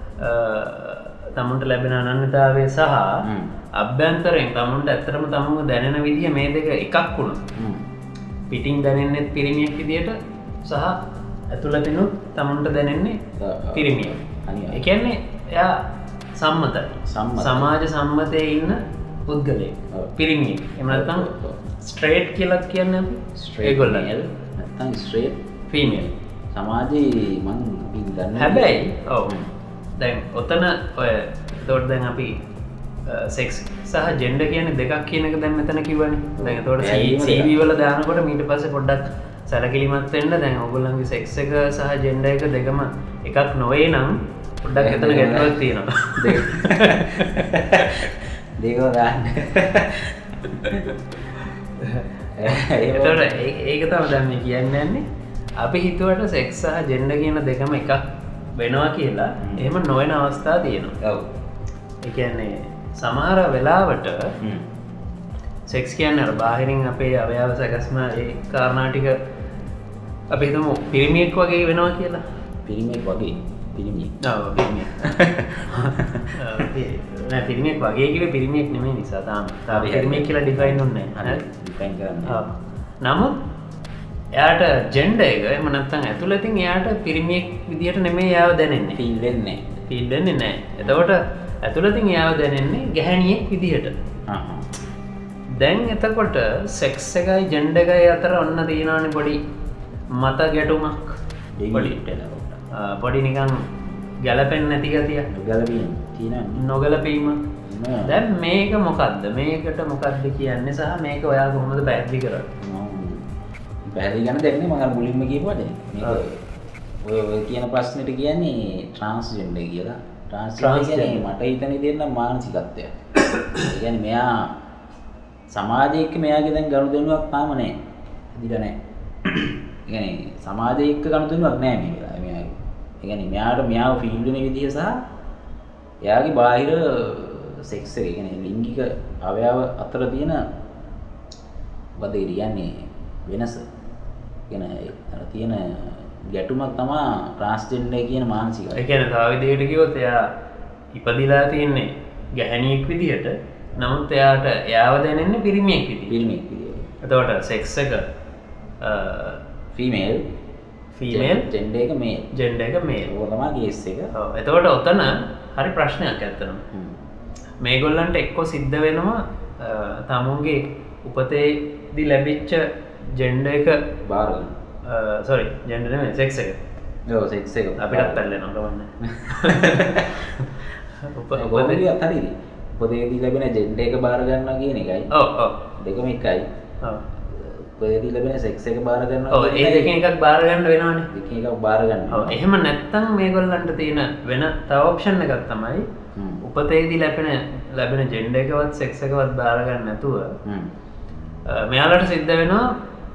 තමුන්ට ලැබෙන අනන්‍යතාවය සහ අභ්‍යන්තරයෙන් තමුන්ට ඇත්තටම තමුන්ව දැනෙන විදිය මේ දෙක එකක් වුණා. පිටින් දැනෙන්නේ පිරිමියෙක් විදියට සහ ඇතුළතිනුත් තමුන්ට දැනෙන්නේ පිරිමියෙක්. ඒ කියන්නේ එයා සම්මතයි. සමාජ සම්මතයේ ඉන්න පුද්ගලයෙක්. පිරිමියෙක්. එහෙම නැත්නම් ස්ට්‍රේට් කියලා කියන්නේ අපි ඒගොල්ලන් නැත්නම් ස්ට්‍රේට් ෆීමේල් සමාජයේ මං අපි දන්නේ. හැබැයි ඔව් දැන් ඔතන ඔය එතකොට දැන් අපි සෙක්ස් සහ ජෙන්ඩර් කියන්නේ දෙකක් කියන එක දැන් මෙතන කිව්වනේ. දැන් එතකොට සී වී වල දානකොට ඊට පස්සේ පොඩ්ඩක් සැලකිලිමත් වෙන්න දැන් ඔයගොල්ලන්ගේ සෙක්ස් එක සහ ජෙන්ඩර් එක දෙකම එකක් නොවේ නම් පොඩ්ඩක් එතන ගැටලුවක් තියෙනවා. දෙකම දාන්න. එතකොට ඒක තමයි දැන් මේ කියන්නේ යන්නේ අපි හිතුවට සෙක්ස් සහ ජෙන්ඩර් කියන දෙකම එකක් වෙනවා කියලා එහෙම නොවන අවස්ථා තියෙනවා. ඔව්. ඒ කියන්නේ සමහර වෙලාවට සෙක්ස් කියන්නේ අර බාහිරින් අපේ අවයව සැකස්ම ඒ කාරණා ටික අපි හිතමු පිරිමියෙක් වගේ වෙනවා කියලා. පිරිමියෙක් වගේ පිරිමියෙක්. ඔව් පිරිමියෙක්. නෑ පිරිමියෙක් වගේ කිව්වේ පිරිමියෙක් නෙමෙයි නිසා තාම. තාම පිරිමියෙක් කියලා ඩිෆයින් උන්නේ නැහැ. හරි ඩිෆයින් කරන්න. ඔව්. නමුත් එයාට ජෙන්ඩර් එක එහෙම නැත්නම් ඇතුළතින් එයාට පිරිමියෙක් විදියට නෙමෙයි එයාව දැනෙන්නේ. ෆීල් වෙන්නේ ෆීල් වෙන්නේ නැහැ. එතකොට ඇතුළතින් එයාව දැනෙන්නේ ගැහණියෙක් විදියට. හා දැන් එතකොට සෙක්ස් එකයි ජෙන්ඩර් එකයි අතර ඔන්න තියෙනවානේ පොඩි මත ගැටුමක්. පොඩි පොඩි නිකන් ගැලපෙන්නේ නැති ගතිය. ගැලපීම තියෙනවා. නොගැලපීම. දැන් මේක මොකද්ද? මේකට මොකද්ද කියන්නේ සහ මේක ඔයා කොහොමද පැහැදිලි කරන්නේ? පැහැදිලි ගන්න දෙන්නේ මම මුලින්ම කියපුවාද මේක ඔය ඔය කියන ප්‍රශ්නෙට කියන්නේ ට්‍රාන්ස්ජෙන්ඩර් කියලා. ට්‍රාන්ස්ජෙන්ඩර් කියන්නේ මට හිතන විදිහට නම් මානසිකත්වය. ඒ කියන්නේ මෙයා සමාජයේ එක්ක මෙයාගේ දැන් ගනුදෙනුවක් තාම නැහැ. දිලා නැහැ. ඒ කියන්නේ සමාජයේ එක්ක ගනුදෙනුවක් නැහැ මේ වෙලාවේ මෙයාගේ. ඒ කියන්නේ මෙයාට මෙයාව ෆීල් වෙන විදිහ සහ එයාගේ බාහිර සෙක්ස් එක, ඒ කියන්නේ ලිංගික අවයව අතර තියෙන මොකද කියන්නේ වෙනස. කියන්නේ අර තියෙන ගැටුමක් තමයි ට්‍රාන්ස්ජෙන්ඩර් කියන මානසිකත්වය. ඒ කියන්නේ තව විදිහකට කිව්වොත් එයා ඉපදිලා තින්නේ ගැහණියෙක් විදිහට. නමුත් එයාට එයාව දැනෙන්නේ පිරිමියෙක් විදිහට. පිරිමියෙක් විදිහට. එතකොට සෙක්ස් එක ෆීමේල් ෆීමේල් ජෙන්ඩර් එක මේල්. ජෙන්ඩර් එක මේල්. ඒක තමයි කේස් එක. ඔව්. එතකොට ඔතන හරි ප්‍රශ්නයක් ඇත්තටම. මේගොල්ලන්ට එක්ක සිද්ධ වෙනවා තමුන්ගේ උපතේදී ලැබිච්ච ජෙන්ඩර් එක බාර ගන්න. සෝරි ජෙන්ඩර් නෙමෙයි සෙක්ස් එක. ඔව් සෙක්ස් එක. අපිටත් පැල්ලෙනවා කවන්නේ. උපතේදී අතරින් උපතේදී ලැබෙන ජෙන්ඩර් එක බාර ගන්නවා කියන එකයි. ඔව් ඔව්. දෙකම එකයි. ඔව්. උපතේදී ලැබෙන සෙක්ස් එක බාර ගන්නවා. ඔව් ඒ දෙකෙන් එකක් බාර ගන්න වෙනවනේ. දෙකෙන් එකක් බාර ගන්නවා. ඔව් එහෙම නැත්තම් මේගොල්ලන්ට තියෙන වෙන තව ඔප්ෂන් එකක් තමයි උපතේදී ලැබෙන ලැබෙන ජෙන්ඩර් එකවත් සෙක්ස් එකවත් බාර ගන්න නැතුව මෙයාලට සිද්ධ වෙනවා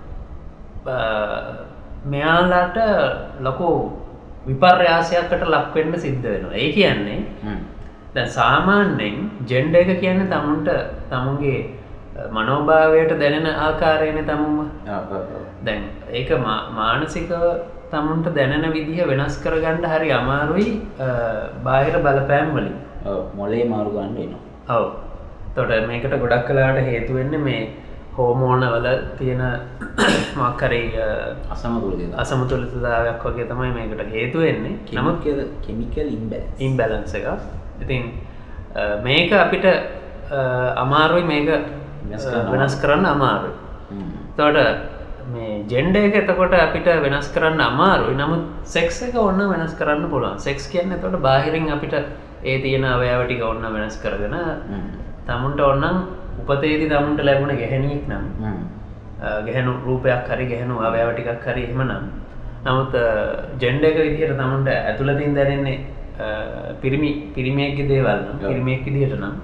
මෙයාලට ලොකු විපර්යාසයකට ලක් වෙන්න සිද්ධ වෙනවා. ඒ කියන්නේ දැන් සාමාන්‍යයෙන් ජෙන්ඩර් එක කියන්නේ තමුන්ට තමුන්ගේ මනෝභාවයට දැනෙන ආකාරයනේ තමුන්ව. ඔව් ඔව්. දැන් ඒක මානසිකව තමුන්ට දැනෙන විදිහ වෙනස් කරගන්න හරි අමාරුයි බාහිර බලපෑම් වලින්. ඔව් මොලේ මාරු ගන්න වෙනවා. ඔව්. එතකොට මේකට ගොඩක් කලාවට හේතු වෙන්නේ මේ හෝමෝන වල තියෙන මොකක් හරි අසමතුලිතතාවය. අසමතුලිතතාවයක් වගේ තමයි මේකට හේතු වෙන්නේ. නමුත් කෙමිකල් ඉම්බැලන්ස් ඉම්බැලන්ස් එක. ඉතින් මේක අපිට අමාරුයි මේක වෙනස් කරන්න අමාරුයි. එතකොට මේ ජෙන්ඩර් එක එතකොට අපිට වෙනස් කරන්න අමාරුයි. නමුත් සෙක්ස් එක ඕන වෙනස් කරන්න පුළුවන්. සෙක්ස් කියන්නේ එතකොට බාහිරින් අපිට ඒ තියෙන අවයව ටික ඕන වෙනස් කරගෙන තමුන්ට ඕනනම් උපතේදී තමුන්ට ලැබුණ ගැහණියෙක් නම් ගැහණු රූපයක් හරි ගැහණු අවයව ටිකක් හරි එහෙමනම් නමුත් ජෙන්ඩර් එක විදිහට තමුන්ට ඇතුළතින් දැනෙන්නේ පිරිමි පිරිමියෙක්ගේ දේවල් නම් පිරිමියෙක් විදිහට නම්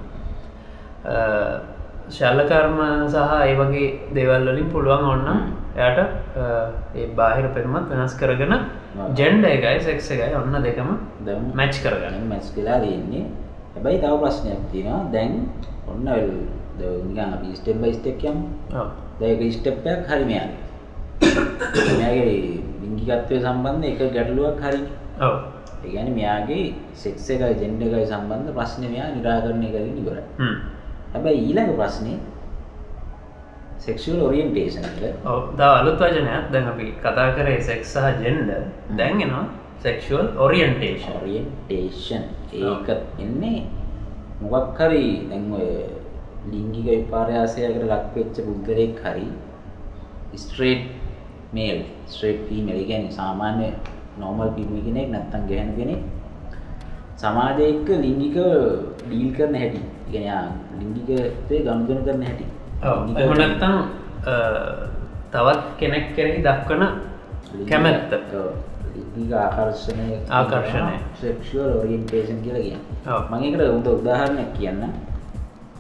ශල්ල කර්ම සහ ඒ වගේ දේවල් වලින් පුළුවන් ඕනනම් එයාට ඒ බාහිර පෙනුමත් වෙනස් කරගෙන ජෙන්ඩර් එකයි සෙක්ස් එකයි ඔන්න දෙකම මැච් කරගන්න. මැච් වෙලා තියෙන්නේ. හැබැයි තව ප්‍රශ්නයක් තියෙනවා. දැන් ඔන්න නිකන් අපි ස්ටෙප් බයි ස්ටෙප් යමු. ඔව්. දැන් ඒක ස්ටෙප් එකක් හරි මෙයාගේ. මෙයාගේ ලිංගිකත්වය සම්බන්ධ එක ගැටලුවක් හරි. ඔව්. ඒ කියන්නේ මෙයාගේ සෙක්ස් එකයි ජෙන්ඩර් එකයි සම්බන්ධ ප්‍රශ්නේ මෙයා නිරාකරණය කරගෙන ඉවරයි. හ්ම්. හැබැයි ඊළඟ ප්‍රශ්නේ sexual orientation එක. ඔව්. තව අලුත් වචනයක් දැන් අපි කතා කරේ සෙක්ස් සහ ජෙන්ඩර්. දැන් එනවා sexual orientation. orientation. ඒක එන්නේ මොකක් හරි දැන් ඔය ලිංගික විපර්යාසයකට ලක් වෙච්ච පුද්ගලෙක් හරි ස්ට්‍රේට් මේල් ස්ට්‍රේට් ෆීමේල් ඒ කියන්නේ සාමාන්‍ය නෝමල් පිරිමි කෙනෙක් නැත්තම් ගැහණු කෙනෙක් සමාජයේ එක්ක ලිංගික ඩීල් කරන හැටි. ඒ කියන්නේ ආ ලිංගිකත්වයේ ගනුදෙනු කරන හැටි. ඔව්. එහෙම නැත්තම් තවත් කෙනෙක් කෙරෙහි දක්වන කැමැත්ත. ඔව්. ලිංගික ආකර්ෂණය ආකර්ෂණය sexual orientation කියලා කියන්නේ. ඔව්. මම ඒකට උදාහරණයක් කියන්නම්.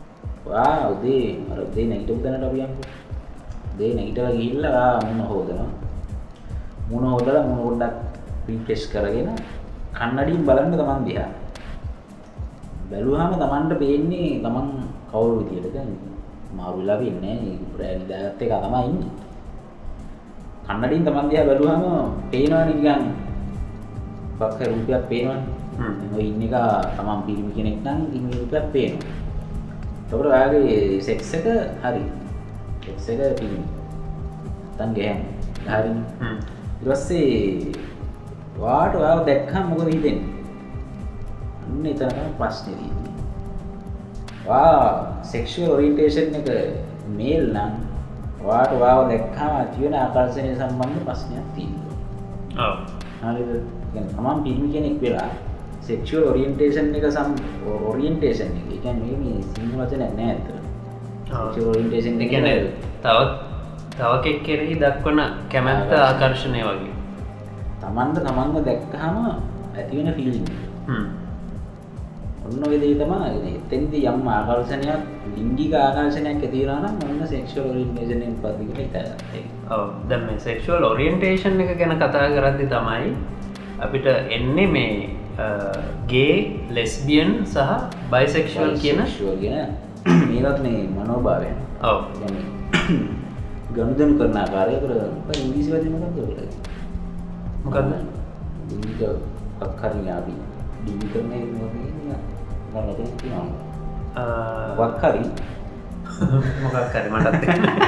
වා උදේ අර උදේ නැගිටපු තැනට අපි යමු. උදේ නැගිටලා ගිහිල්ලා මුණ හොදනවා. මුණ හොදලා මුණ පොඩ්ඩක් රිෆ්‍රෙෂ් කරගෙන කන්නඩියෙන් බලන්න තමන් දිහා. බැලුවාම තමන්ට පේන්නේ තමන් කවුරු විදියටද මාරු වෙලා වෙන්නේ නැහැ. ඉතින් නිදාගත්ත එක තමයි ඉන්නේ. කන්නඩියෙන් තමන් දිහා බැලුවාම පේනවනේ නිකන් පක්ක රූපයක් පේනවනේ. හ්ම්. ඔය ඉන්න එක තමන් පිරිමි කෙනෙක් නම් ඉතින් රූපයක් පේනවා. ඒතකොට ඔයාගේ සෙක්ස් එක හරි. සෙක්ස් එක පිරිමි. නැත්තම් ගැහැණි. හරිනේ. හ්ම්. ඊට පස්සේ වාට ඔයාව දැක්කම මොකද හිතෙන්නේ? අන්න එතන තමයි ප්‍රශ්නේ තියෙන්නේ. වා සෙක්ෂුවල් ඔරියන්ටේෂන් එක මේල් නම් වාට ඔයාව දැක්කම ඇති වෙන ආකර්ෂණය සම්බන්ධ ප්‍රශ්නයක් තියෙනවා. ඔව්. හරිද? يعني තමන් පිරිමි කෙනෙක් වෙලා සෙක්ෂුවල් ඔරියන්ටේෂන් එක සම් ඔරියන්ටේෂන් එක. ඒ කියන්නේ මේ සිංහල වචනයක් නෑ අතන. සෙක්ෂුවල් ඔරියන්ටේෂන් එක කියන්නේ තවත් තව කෙනෙක් කෙරෙහි දක්වන කැමැත්ත ආකර්ෂණය වගේ. තමන්ට තමන්ව දැක්කහම ඇති වෙන ෆීලිං. හ්ම්. ඔන්න ඔය දේ තමයි එතෙන්දී යම් ආකර්ෂණයක් ලිංගික ආකර්ෂණයක් ඇති වෙනවා නම් ඔන්න සෙක්ෂුවල් ඔරියන්ටේෂන් එකෙන් පදිකට හිතාගන්න. ඔව්. දැන් මේ සෙක්ෂුවල් ඔරියන්ටේෂන් එක ගැන කතා කරද්දී තමයි අපිට එන්නේ මේ ගේ, ලෙස්බියන් සහ බයිසෙක්ෂුවල් කියන කියන මේවත් මේ මනෝභාවයන්. ඔව්. يعني ගනුදෙනු කරන ආකාරය කර ඉංග්‍රීසි වචන මොකක්ද ඔයාලගේ? මොකද්ද? ලිංගික වක්කරියාවි. ලිංගිකනේ මොකද කියන්නේ? මම නතර කියනවා. වක්කරි මොකක් හරි මටත්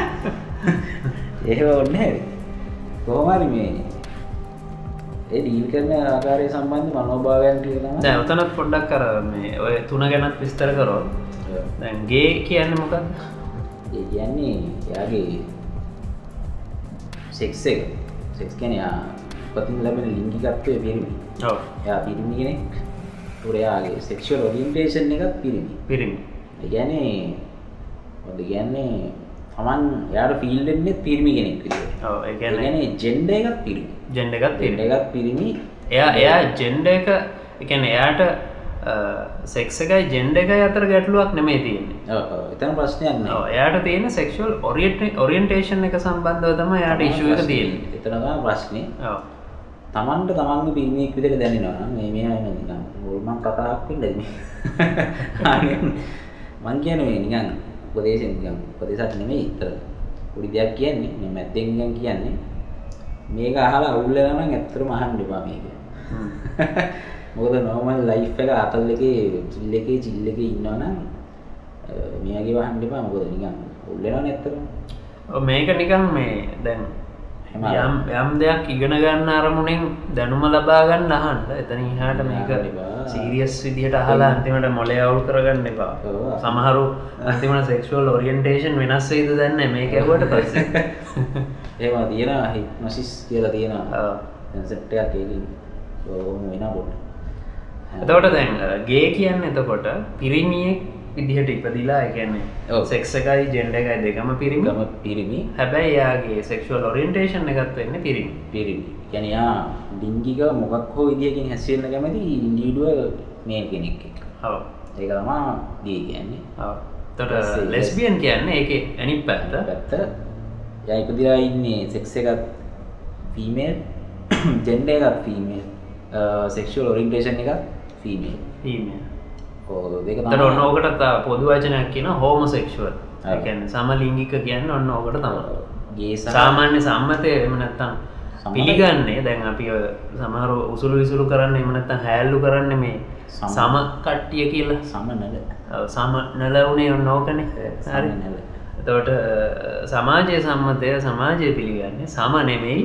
එහෙම ඕනේ. කොහොම හරි මේ ඒ ඩීල් කරන ආකාරය සම්බන්ධ මනෝභාවයන් ටික තමයි. දැන් උතනත් පොඩ්ඩක් අර මේ ඔය තුන ගැනත් විස්තර කරොත්. දැන් ගේ කියන්නේ මොකක්ද? ඒ කියන්නේ එයාගේ සෙක්ස් එක. සෙක්ස් කියන්නේ යා පතින් ලැබෙන ලිංගිකත්වයේ පිරිමි. ඔව්. එයා පිරිමි කෙනෙක්. උර එයාගේ සෙක්ෂුවල් ඔරියන්ටේෂන් එකත් පිරිමි. පිරිමි. ඒ කියන්නේ මොකද කියන්නේ තමන් එයාට ෆීල් වෙන්නේ පිරිමි කෙනෙක් විදියට. ඔව්. ඒ ඒ කියන්නේ කියන්නේ ජෙන්ඩර් එකත් පිරිමි. ජෙන්ඩර් එකත් පිරිමි. ජෙන්ඩර් එකත් පිරිමි. එයා එයා ජෙන්ඩර් එක ඒ කියන්නේ එයාට සෙක්ස් එකයි ජෙන්ඩර් එකයි අතර ගැටලුවක් නෙමෙයි තියෙන්නේ. ඔව් ඔව්. එතන ප්‍රශ්නයක් නෑ. ඔව්. එයාට තියෙන සෙක්ෂුවල් ඔරියන්ටේෂන් එක සම්බන්ධව තමයි එයාට ඉෂුව එක තියෙන්නේ. එතන තමයි ප්‍රශ්නේ. ඔව්. තමන්ට තමන්ගේ පිරිමියෙක් විදිහට දැනෙනවා නම් මේ මෙයා එන නිකන් ඕල්මන් කතාවක් වෙන්නද මේ. මං කියන්නේ මේ නිකන් උපදේශෙන් නිකන් උපදේශයක් නෙමෙයි ඉතල. පොඩි දෙයක් කියන්නේ මේ මැද්දෙන් නිකන් කියන්නේ මේක අහලා අවුල් වෙනවා නම් ඇත්තටම අහන්න එපා මේක. මොකද නෝමල් ලයිෆ් එක අතල් එකේ චිල් එකේ චිල් එකේ ඉන්නවා නම් මෙයාගේ වහන්න එපා. මොකද නිකන් අවුල් වෙනවනේ ඇත්තටම. ඔව් මේක නිකන් මේ දැන් යම් යම් දෙයක් ඉගෙන ගන්න අරමුණෙන් දැනුම ලබා ගන්න අහන්න. එතන ඉහාට මේක සීරියස් විදිහට අහලා අන්තිමට මොලේ අවුල් කරගන්න එපා. සමහරු අන්තිමට සෙක්ෂුවල් ඔරියන්ටේෂන් වෙනස් වෙයිද දන්නේ නැහැ මේක ඇහුවට පස්සේ. ඒවා තියෙනවා හිප්නොසිස් කියලා තියෙනවා. ඔව්. කන්සෙප්ට් එකක් ඒකේ ඕම වෙනවා පොඩ්ඩක්. එතකොට දැන් ගේ කියන්නේ එතකොට පිරිමියෙක් විදිහට ඉපදිලා ඒ කියන්නේ සෙක්ස් එකයි ජෙන්ඩර් එකයි දෙකම පිරිමි. ගම පිරිමි. හැබැයි එයාගේ සෙක්ෂුවල් ඔරියන්ටේෂන් එකත් වෙන්නේ පිරිමි. පිරිමි. කියන්නේ යා ලිංගික මොකක් හෝ විදියකින් හැසිරෙන්න කැමති ඉන්ඩිවිඩුවල් මේල් කෙනෙක් එක්ක. ඔව්. ඒක තමයි ගේ කියන්නේ. ඔව්. එතකොට ලෙස්බියන් කියන්නේ ඒකේ අනිත් පැත්ත. පැත්ත. යා ඉපදිලා ඉන්නේ සෙක්ස් එකත් ෆීමේල්, ජෙන්ඩර් එකත් ෆීමේල්, සෙක්ෂුවල් ඔරියන්ටේෂන් එකත් ෆීමේල්. ෆීමේල්. ඒක තමයි ඔන්න ඕකට පොදු වචනයක් කියනවා හෝමොසෙක්ෂුවල්. ඒ කියන්නේ සමලිංගික කියන්නේ ඔන්න ඕකට තමයි. ගේ සාමාන්‍ය සම්මතය එහෙම නැත්නම් පිළිගන්නේ දැන් අපි සමහර උසුළු විසුළු කරන්නේ එහෙම නැත්නම් හැල්ලු කරන්නේ මේ සම කට්ටිය කියලා. සමනල. ඔව් සමනල උනේ ඔන්න ඕකනේ. හරි. එතකොට සමාජයේ සම්මතය සමාජයේ පිළිගන්නේ සම නෙමෙයි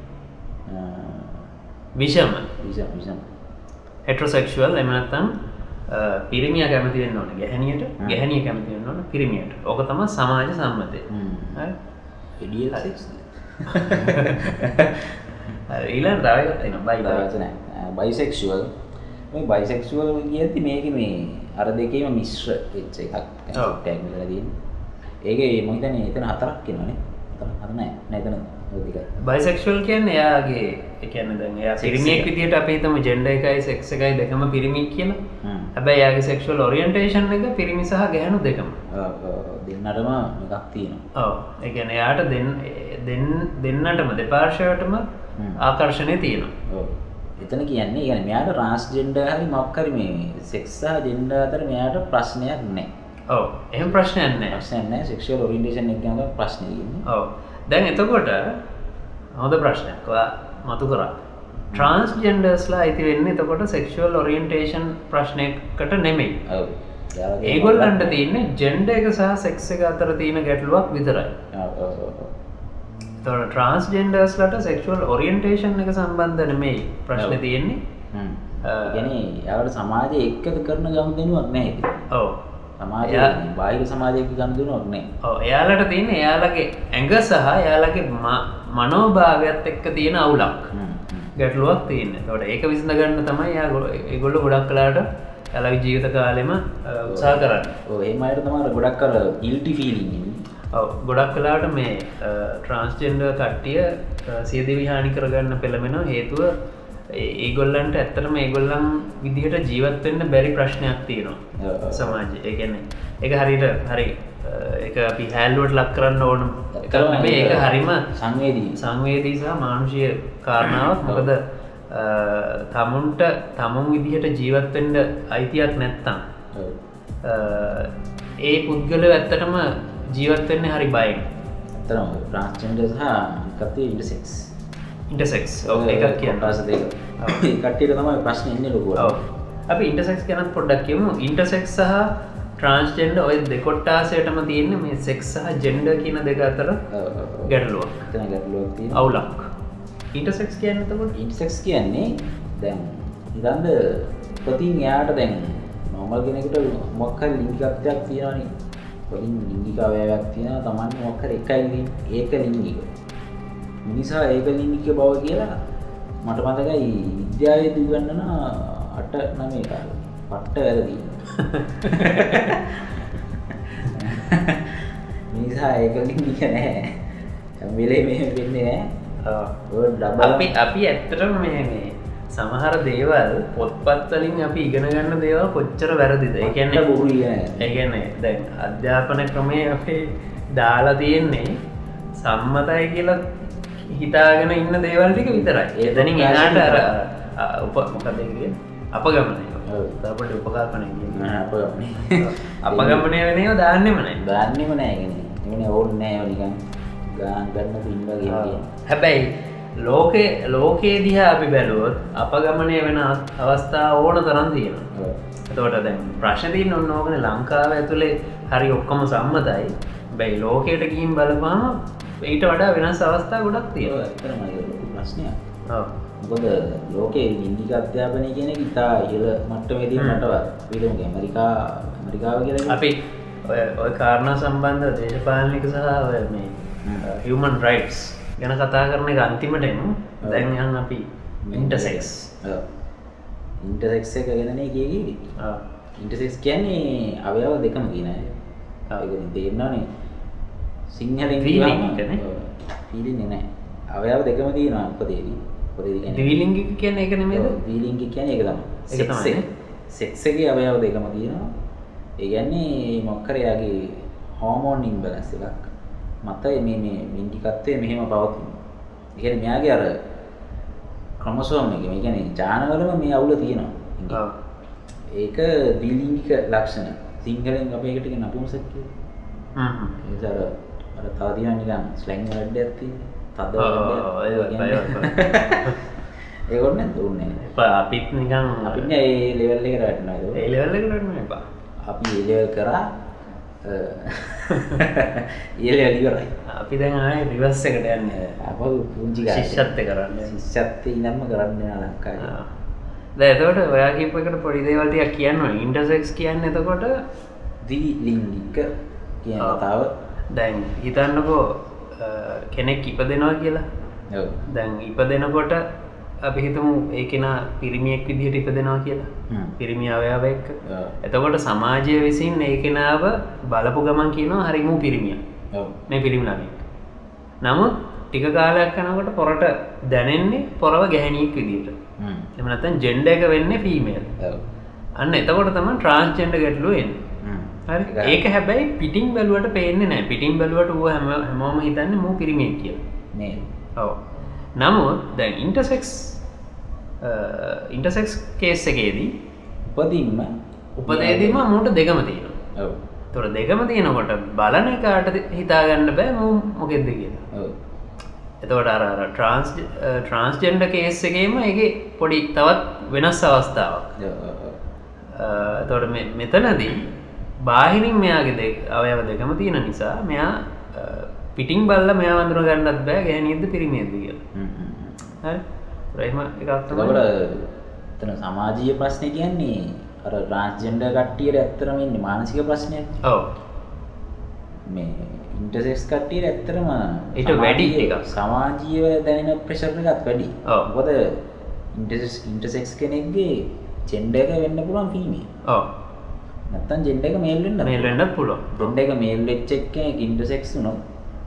විෂම. විෂම විෂම. හෙටරොසෙක්ෂුවල් එහෙම නැත්නම් පිරිමියා කැමති වෙන්න ඕනේ ගැහණියට, ගැහණිය කැමති වෙන්න ඕනේ පිරිමියට. ඕක තමයි සමාජ සම්මතය. හරි. Ideal sex. හරි ඊළඟ තව එකක් තියෙනවා බයි වචනය. බයිසෙක්ෂුවල්. මේ බයිසෙක්ෂුවල් කියද්දි මේකේ මේ අර දෙකේම මිශ්‍ර වෙච්ච එකක් ටැග් කරලා තියෙන්නේ. ඒකේ මම හිතන්නේ එතන හතරක් කියනවනේ. හතර හතර නෑ. නෑ එතන ඔය දෙකයි. බයිසෙක්ෂුවල් කියන්නේ එයාගේ එකන දැ පිරිමියෙක් විදිට අපේ තම ජෙන්ඩ එකයි සෙක්ස එකයි දෙකම පිරිමික් කියලා හැබැයි යාගේ සෙක්ෂුවල් ඔරියන්ටේෂන් එක පිරිමි සහ ගැහනු දෙකම දෙන්නටම එකක් තියෙනවා ඔව් එකන එයාට දෙන්න දෙන්නටම දෙපාර්ශවටම ආකර්ශණය තියෙනවා එතන කියන්නේ ගැන මෙයාට රාස්ජෙන්ඩ හරි මොක්කර මේ සෙක්සා ජෙන්ඩ අතර මෙයාට ප්‍රශ්නයක් නෑ ඔව එහම ප්‍රශ්නයන්න ප්‍රශ්නය සෙක්ෂල් ඔරින්ටේෂන් එක ප්‍රශ්නය ඔව දැන් එතකොට හොඳ ප්‍රශ්නයක් මතු කරා ට්‍රන්ස් ජෙන්ඩර්ස්ලා අයිති වෙන්න එතකොට සෙක්ෂුවල් ඔරියන්ටේෂන් ප්‍රශ්නයකට නෙමෙයි ඒගොල්ලන්ට තියන්නේ ජෙන්ඩ එක සහ සෙක්ස එක අතර තියෙන ගැටලුවක් විතරයි තොට ට්‍රන්ස් ජෙන්ඩර්ස්ලට සෙක්ෂුවල් ඔරියන්ටේෂන් එක සම්බන්ධ නෙමෙයි ප්‍රශ්න තියෙන්නේ ගැන යාවට සමාජය එක්කද කරන ගම් දෙනුවක් නෑ ඔව සමාජ බාහිර සමාජයක ගම්දුනුවක් නෑ ඔව් එයාලට තියෙන එයාලගේ ඇඟ සහ එයාලගේ මනෝභාවයත් එක්ක තියෙන අවුලක් ගැටලුවක් තියෙන්නේ. ඒකට ඒක විසඳගන්න තමයි ඒගොල්ලෝ ගොඩක් කලාට එයාලගේ ජීවිත කාලෙම උත්සාහ කරන්නේ. ඔව් එහෙම අයට තමයි ගොඩක් අර ගිල්ටි ෆීලිං එන්නේ. ඔව් ගොඩක් කලාට මේ ට්‍රාන්ස්ජෙන්ඩර් කට්ටිය සියදිවි හානි කරගන්න පෙළඹෙන හේතුව ඒගොල්ලන්ට ඇත්තටම ඒගොල්ලන් විදිහට ජීවත් වෙන්න බැරි ප්‍රශ්නයක් තියෙනවා සමාජයේ. ඒ කියන්නේ ඒක හරියට හරි ඒක අපි හැල්ලුවට ලක් කරන්න ඕන එකක් නෙමෙයි. ඒක හරිම සංවේදී සංවේදී සහ මානුෂීය කාරණාවක්. මොකද තමුන්ට තමුන් විදිහට ජීවත් වෙන්න අයිතියක් නැත්තම් ඒ පුද්ගලයා ඇත්තටම ජීවත් වෙන්නේ හරි බයෙන්. ඇත්තටම ට්‍රාන්ස්ජෙන්ඩර් සහ කප්පී ඉන්ටර්සෙක්ස් ඉන්ටර්සෙක්ස් එකක් කියන්න කට්ටියට තමයි ප්‍රශ්න එන්නේ ලොකුවට. අපි ඉන්ටර්සෙක්ස් ගැනත් පොඩ්ඩක් කියමු. ඉන්ටර්සෙක්ස් සහ ට්‍රාන්ස්ජෙන්ඩර් ඔය දෙකොට්ටාසයටම තියෙන්නේ මේ සෙක්ස් සහ ජෙන්ඩර් කියන දෙක අතර ගැටලුවක්. එතන ගැටලුවක් තියෙනවා. අවුලක්. ඉන්ටර්සෙක්ස් කියන්නේ එතකොට ඉන්ටර්සෙක්ස් කියන්නේ දැන් ඉතින්ද ප්‍රතින් එයාට දැන් නෝමල් කෙනෙකුට මොකක් හරි ලිංගිකත්වයක් තියෙනවනේ. පොලින් ලිංගික අවයවයක් තියෙනවා Taman මොකක් හරි එකයි ඒක ලිංගික. මිනිසා ඒක ලිංගික බව කියලා මට මතකයි විද්‍යාවේ දිගන්නන අට නවය කාලේ පට්ට වැරදි. මිනිසා ඒක ලිංගික නැහැ. හැම වෙලේම එහෙම වෙන්නේ නැහැ. අපි අපි ඇත්තටම මේ මේ සමහර දේවල් පොත්පත් වලින් අපි ඉගෙන ගන්න දේවල් කොච්චර වැරදිද? ඒ කියන්නේ බොරුයි නෑ. ඒ කියන්නේ දැන් අධ්‍යාපන ක්‍රමයේ අපේ දාලා තියෙන්නේ සම්මතයි කියලා හිතාගෙන ඉන්න දේවල් ටික විතරයි. එතනින් එහාට අර උප මොකද කියන්නේ? අපගමනය. ඔව්. තාපට උපකල්පනය කියන්නේ. අපගමනය. අපගමනය වෙන ඒවා දාන්නෙම නැහැ. දාන්නෙම නැහැ කියන්නේ. ඒනේ ඕනේ නැහැ නිකන් ගාන ගන්න පින්න වගේ. හැබැයි ලෝකේ ලෝකයේ දිහා අපි බැලුවොත් අපගමනය වෙන අවස්ථා ඕන තරම් තියෙනවා. එතකොට දැන් ප්‍රශ්න තියෙන්නේ ඔන්න ඕකනේ ලංකාව ඇතුලේ හරි ඔක්කොම සම්මතයි. හැබැයි ලෝකයට ගිහින් බලපුවම ඊට වඩා වෙනස් අවස්ථා ගොඩක් තියෙනවා. ඇත්තටම ඒක ලොකු ප්‍රශ්නයක්. ඔව්. මොකද ලෝකයේ ලිංගික අධ්‍යාපනය කියන එක ඉතා ඉහළ මට්ටමේදී රටවල්. විලුම් ඇමරිකා ඇමරිකාව කියලා අපි ඔය ඔය කාරණා සම්බන්ධ දේශපාලනික සහ ඔය මේ human rights ගැන කතා කරන එක අන්තිමට එමු. දැන් යන් අපි ඉන්ටර්සෙක්ස්. ඔව්. ඉන්ටර්සෙක්ස් එක ගැනනේ කියේ. ඔව්. ඉන්ටර්සෙක්ස් කියන්නේ අවයව දෙකම කියන අය. ඔව් ඒක තේරෙනවනේ. සිංහලෙන් ෆීලිං එකනේ. ෆීලිං නේ නෑ. අවයව දෙකම තියෙනවා උපදේවි. උපදේවි කියන්නේ ද්විලිංගික කියන්නේ ඒක නෙමෙයිද? ද්විලිංගික කියන්නේ ඒක තමයි. ඒක තමයි. සෙක්ස් එකේ අවයව දෙකම තියෙනවා. ඒ කියන්නේ මොකක්ද යාගේ හෝමෝන් ඉම්බැලන්ස් එකක්. මත මේ මේ ලිංගිකත්වය මෙහෙම පවතින. ඒ කියන්නේ මෙයාගේ අර ක්‍රොමෝසෝම් එක මේ කියන්නේ ජානවලම මේ අවුල තියෙනවා. ඔව්. ඒක ද්විලිංගික ලක්ෂණ. සිංහලෙන් අපි ඒකට කියන නපුංසක කියලා. හ්ම්. ඒක අර අර තව තියෙනවා නිකන් ස්ලැං වර්ඩයක් තියෙන්නේ. තද වර්ඩයක්. ඒක ඕනේ දුන්නේ. අපිත් නිකන් අපිත් ඒ ලෙවල් එකට වැටෙනවා ඒක. ඒ ලෙවල් එකට වැටෙන්න එපා. අපි ඒ ලෙවල් කරා ඒ ලෙවල් ඉවරයි. අපි දැන් ආයේ රිවර්ස් එකට යන්නේ. අපෝ පුංචි ගාන ශිෂ්‍යත්ව කරන්නේ. ශිෂ්‍යත්වය ඉඳන්ම කරන්නේ නා ලංකාවේ. දැන් එතකොට ඔයා කියපු එකට පොඩි දේවල් ටිකක් කියන්න ඕනේ. ඉන්ටර්සෙක්ස් කියන්නේ එතකොට ද්විලිංගික කියන කතාව. දැන් හිතන්නකෝ කෙනෙක් ඉපදෙනවා කියලා. ඔව්. දැන් ඉපදෙනකොට අපි හිතමු ඒ කෙනා පිරිමියෙක් විදිහට ඉපදෙනවා කියලා. පිරිමි අවයව එක්ක. එතකොට සමාජය විසින් ඒ කෙනාව බලපු ගමන් කියනවා හරි මූ පිරිමියා. ඔව්. මේ පිරිමි ළමෙක්. නමුත් ටික කාලයක් යනකොට පොරට දැනෙන්නේ පොරව ගැහණියෙක් විදිහට. එහෙම නැත්නම් ජෙන්ඩර් එක වෙන්නේ ෆීමේල්. ඔව්. අන්න එතකොට තමයි ට්‍රාන්ස්ජෙන්ඩර් ගැටලුව එන්නේ. හරි. ඒක හැබැයි පිටින් බැලුවට පේන්නේ නැහැ. පිටින් බැලුවට ඌ හැම හැමෝම හිතන්නේ මූ පිරිමියෙක් කියලා. නේද? ඔව්. නමුත් දැන් ඉන්ටර්සෙක්ස් ඉන්ටර්සෙක්ස් කේස් එකේදී උපදින්ම උපදේදීම මූට දෙකම තියෙනවා. ඔව්. ඒතකොට දෙකම තියෙනකොට බලන එකට හිතාගන්න බෑ මූ මොකෙද්ද කියලා. ඔව්. එතකොට අර අර ට්‍රාන්ස් ට්‍රාන්ස්ජෙන්ඩර් කේස් එකේම ඒකේ පොඩි තවත් වෙනස් අවස්ථාවක්. ඔව් ඔව්. එතකොට මේ මෙතනදී බාහිරින් මෙයාගේ දෙක අවයව දෙකම තියෙන නිසා මෙයා පිටින් බලලා මෙයා වඳුර ගන්නත් බෑ ගැහණියෙක්ද පිරිමියෙක්ද කියලා. හ්ම් හ්ම්. හරි. එහෙම එකක් තමයි. ඒකට එතන සමාජීය ප්‍රශ්නේ කියන්නේ අර ට්‍රාන්ස්ජෙන්ඩර් කට්ටියට ඇත්තටම ඉන්නේ මානසික ප්‍රශ්නයක්. ඔව්. මේ ඉන්ටර්සෙක්ස් කට්ටියට ඇත්තටම ඊට වැඩි ටිකක් සමාජීය දැනෙන ප්‍රෙෂර් එකත් වැඩි. ඔව්. මොකද ඉන්ටර්සෙක්ස් ඉන්ටර්සෙක්ස් කෙනෙක්ගේ ජෙන්ඩර් එක වෙන්න පුළුවන් ෆීමේල්. ඔව්. නැත්තම් ජෙන්ඩර් එක මේල් වෙන්න මේල් වෙන්නත් පුළුවන්. ජෙන්ඩර් එක මේල් වෙච්ච කෙනෙක් ඉන්ටර්සෙක්ස් වුණොත්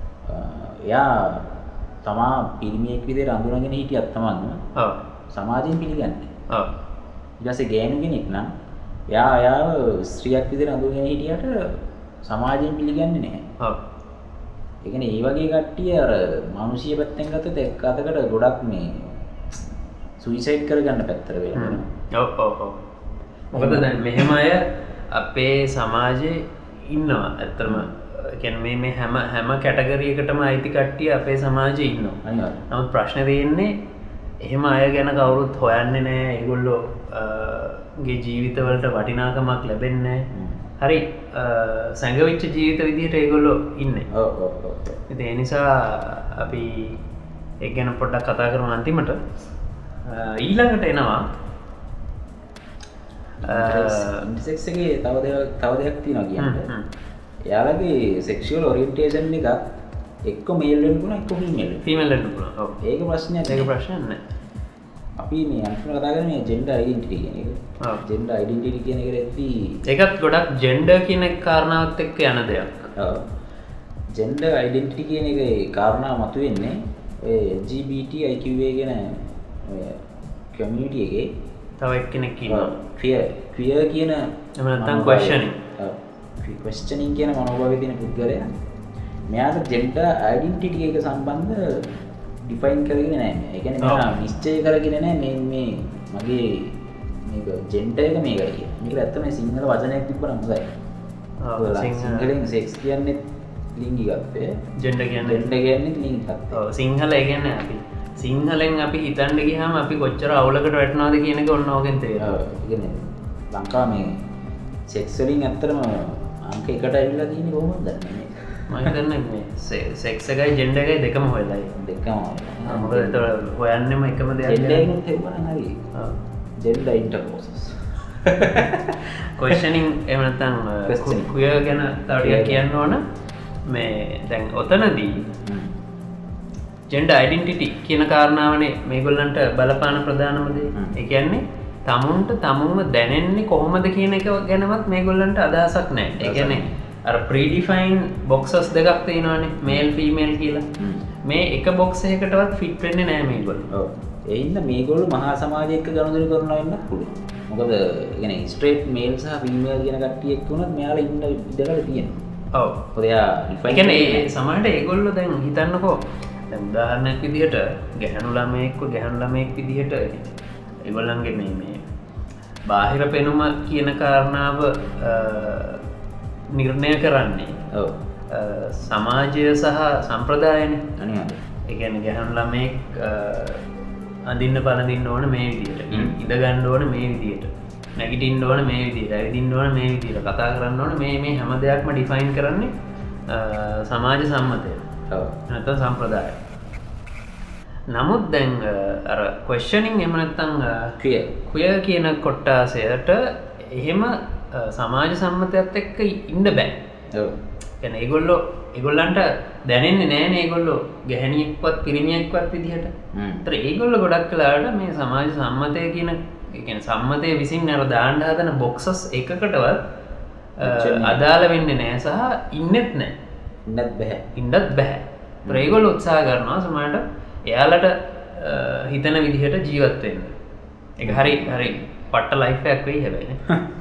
එයා තමා පිරිමියෙක් විදිහට අඳුනගෙන හිටියත් තමන්ම ඔව් සමාජයෙන් පිළිගන්නේ. ඔව්. ඊට පස්සේ ගෑනු කෙනෙක් නම් එයා එයාව ස්ත්‍රියක් විදිහට අඳුනගෙන හිටියට සමාජයෙන් පිළිගන්නේ නැහැ. ඔව්. ඒ කියන්නේ මේ වගේ කට්ටිය අර මානුෂීය පැත්තෙන් ගත්තොත් එක් අතකට ගොඩක් මේ සුයිසයිඩ් කරගන්න පැත්තට වෙනවා. ඔව් ඔව් ඔව්. මොකද දැන් මෙහෙම අය අපේ සමාජයේ ඉන්නවා. ඇත්තටම කියන්නේ මේ මේ හැම හැම කැටගරි එකටම අයිති කට්ටිය අපේ සමාජයේ ඉන්නවා. අනිවාර්යයෙන්. නමුත් ප්‍රශ්නේ තියෙන්නේ එහෙම අය ගැන කවුරුත් හොයන්නේ නැහැ. ඒගොල්ලෝ ගේ ජීවිතවලට වටිනාකමක් ලැබෙන්නේ නැහැ. හරි සංගවිච්ච ජීවිත විදිහට ඒගොල්ලෝ ඉන්නේ. ඔව් ඔව් ඔව්. ඉතින් ඒ නිසා අපි ඒක ගැන පොඩ්ඩක් කතා කරමු අන්තිමට. ඊළඟට එනවා ඉන්ටර්සෙක්ස් එකේ තව දෙයක් තව දෙයක් තියෙනවා කියන්නේ. එයාලගේ සෙක්ෂුවල් ඔරියන්ටේෂන් එක එක්ක මේල් වෙන්න පුළුවන් එක්ක ෆීමේල් වෙන්න. ෆීමේල් වෙන්න පුළුවන්. ඔව්. ඒක ප්‍රශ්නයක්. ඒක ප්‍රශ්නයක් නෑ. අපි මේ අන්තිමට කතා කරන්නේ මේ ජෙන්ඩර් අයිඩෙන්ටිටි කියන එක. ඔව්. ජෙන්ඩර් අයිඩෙන්ටිටි කියන එකේදී ඒකත් ගොඩක් ජෙන්ඩර් කියන කාරණාවත් එක්ක යන දෙයක්. ඔව්. ජෙන්ඩර් අයිඩෙන්ටිටි කියන එකේ කාරණා මතුවෙන්නේ ඔය L G B T I Q ඒ කියන ඔය කමියුනිටි එකේ තව එක්කෙනෙක් ඉන්නවා. ක්වියර් ක්වියර් කියන එහෙම නැත්නම් ක්වෙස්චනින්. ඔව්. ක්වෙස්චනින් කියන මනෝභාවයේ තියෙන පුද්ගලයා මෙයාට ජෙන්ඩර් අයිඩෙන්ටිටි එක සම්බන්ධ ඩිෆයින් කරගෙන නැහැ. ඒ කියන්නේ මෙයා නිශ්චය කරගෙන නැහැ මේ මේ මගේ මේක ජෙන්ඩර් එක මේකයි කියලා. මේක ඇත්තම සිංහල වචනයක් තිබ්බනම් හොඳයි. ඔව් සිංහලෙන් සෙක්ස් කියන්නේ ලිංගිකත්වය. ජෙන්ඩර් කියන්නේ ජෙන්ඩර් කියන්නේ ලිංගිකත්වය. ඔව් සිංහල ඒ කියන්නේ අපි සිංහලෙන් අපි හිතන්න ගියාම අපි කොච්චර අවුලකට වැටෙනවද කියන එක ඔන්න ඕකෙන් තේරෙනවා. ඔව්. ඒ කියන්නේ ලංකාව මේ සෙක්ස් වලින් ඇත්තටම අංක එකට ඇවිල්ලා තියෙන්නේ කොහොමද දන්නේ? මම හිතන්නේ මේ සෙක්ස් එකයි ජෙන්ඩර් එකයි දෙකම හොයලා ඉන්නේ. දෙකම. මොකද ඒතකොට හොයන්නෙම එකම දෙයක්. ජෙන්ඩර් එකෙන් තිබුණා හරි. ඔව්. ජෙන්ඩර් ඉන්ටර්කෝසස්. ක්වෙස්චනින් එහෙම නැත්නම් ක්වියර් ගැන තව ටිකක් කියන්න ඕන. මේ දැන් ඔතනදී ජෙන්ඩර් අයිඩෙන්ටිටි කියන කාරණාවනේ මේගොල්ලන්ට බලපාන ප්‍රධානම දේ. ඒ කියන්නේ තමුන්ට තමුන්ව දැනෙන්නේ කොහොමද කියන එක ගැනවත් මේගොල්ලන්ට අදහසක් නැහැ. ඒ කියන්නේ අර ප්‍රීඩිෆයින් බොක්සස් දෙකක් තියෙනවානේ මේල් ෆීමේල් කියලා. මේ එක බොක්ස් එකකටවත් ෆිට වෙන්නේ නැහැ මේගොල්ලෝ. ඔව්. ඒ හින්දා මේගොල්ලෝ මහා සමාජය එක්ක ගනුදෙනු කරනවා වෙන්නත් පුළුවන්. මොකද ඒ කියන්නේ ස්ට්‍රේට් මේල් සහ ෆීමේල් කියන කට්ටිය එක්ක උනත් මෙයාලා ඉන්න ඉඩකඩ තියෙනවා. ඔව්. මොකද එයා ඩිෆයින් කියන්නේ ඒ සමහරට ඒගොල්ලෝ දැන් හිතන්නකෝ දැන් උදාහරණයක් විදිහට ගැහණු ළමයෙක්ව ගැහණු ළමයෙක් විදිහට ඒගොල්ලන්ගේ මේ මේ බාහිර පෙනුම කියන කාරණාව නිර්ණය කරන්නේ ඔව් සමාජය සහ සම්ප්‍රදායනේ. අනිවාර්යයෙන්. ඒ කියන්නේ ගැහණු ළමයෙක් අඳින්න පළඳින්න ඕන මේ විදිහට, ඉඳ ගන්න ඕන මේ විදිහට, නැගිටින්න ඕන මේ විදිහට, ඇවිදින්න ඕන මේ විදිහට, කතා කරන්න ඕන මේ මේ හැම දෙයක්ම ඩිෆයින් කරන්නේ සමාජ සම්මතය. ඔව්. නැත්නම් සම්ප්‍රදාය. නමුත් දැන් අර ක්වෙස්චනින් එහෙම නැත්නම් ක්වියර් ක්වියර් කියන කොටසට එහෙම සමාජ සම්මතයත් එක්ක ඉන්න බෑ. ඔව්. කියන්නේ ඒගොල්ලෝ ඒගොල්ලන්ට දැනෙන්නේ නෑනේ ඒගොල්ලෝ ගැහණියෙක්වත් පිරිමියෙක්වත් විදිහට. ඒතර ඒගොල්ලෝ ගොඩක් කලාවට මේ සමාජ සම්මතය කියන ඒ කියන්නේ සම්මතය විසින් අර දාන්න හදන බොක්සස් එකකටවත් අදාළ වෙන්නේ නෑ සහ ඉන්නෙත් නෑ. ඉන්නත් බෑ. ඉන්නත් බෑ. ඒගොල්ල උත්සාහ කරනවා සමහරට එයාලට හිතන විදිහට ජීවත් වෙන්න. ඒක හරි හරි පට්ට ලයිෆ් එකක් වෙයි හැබැයි.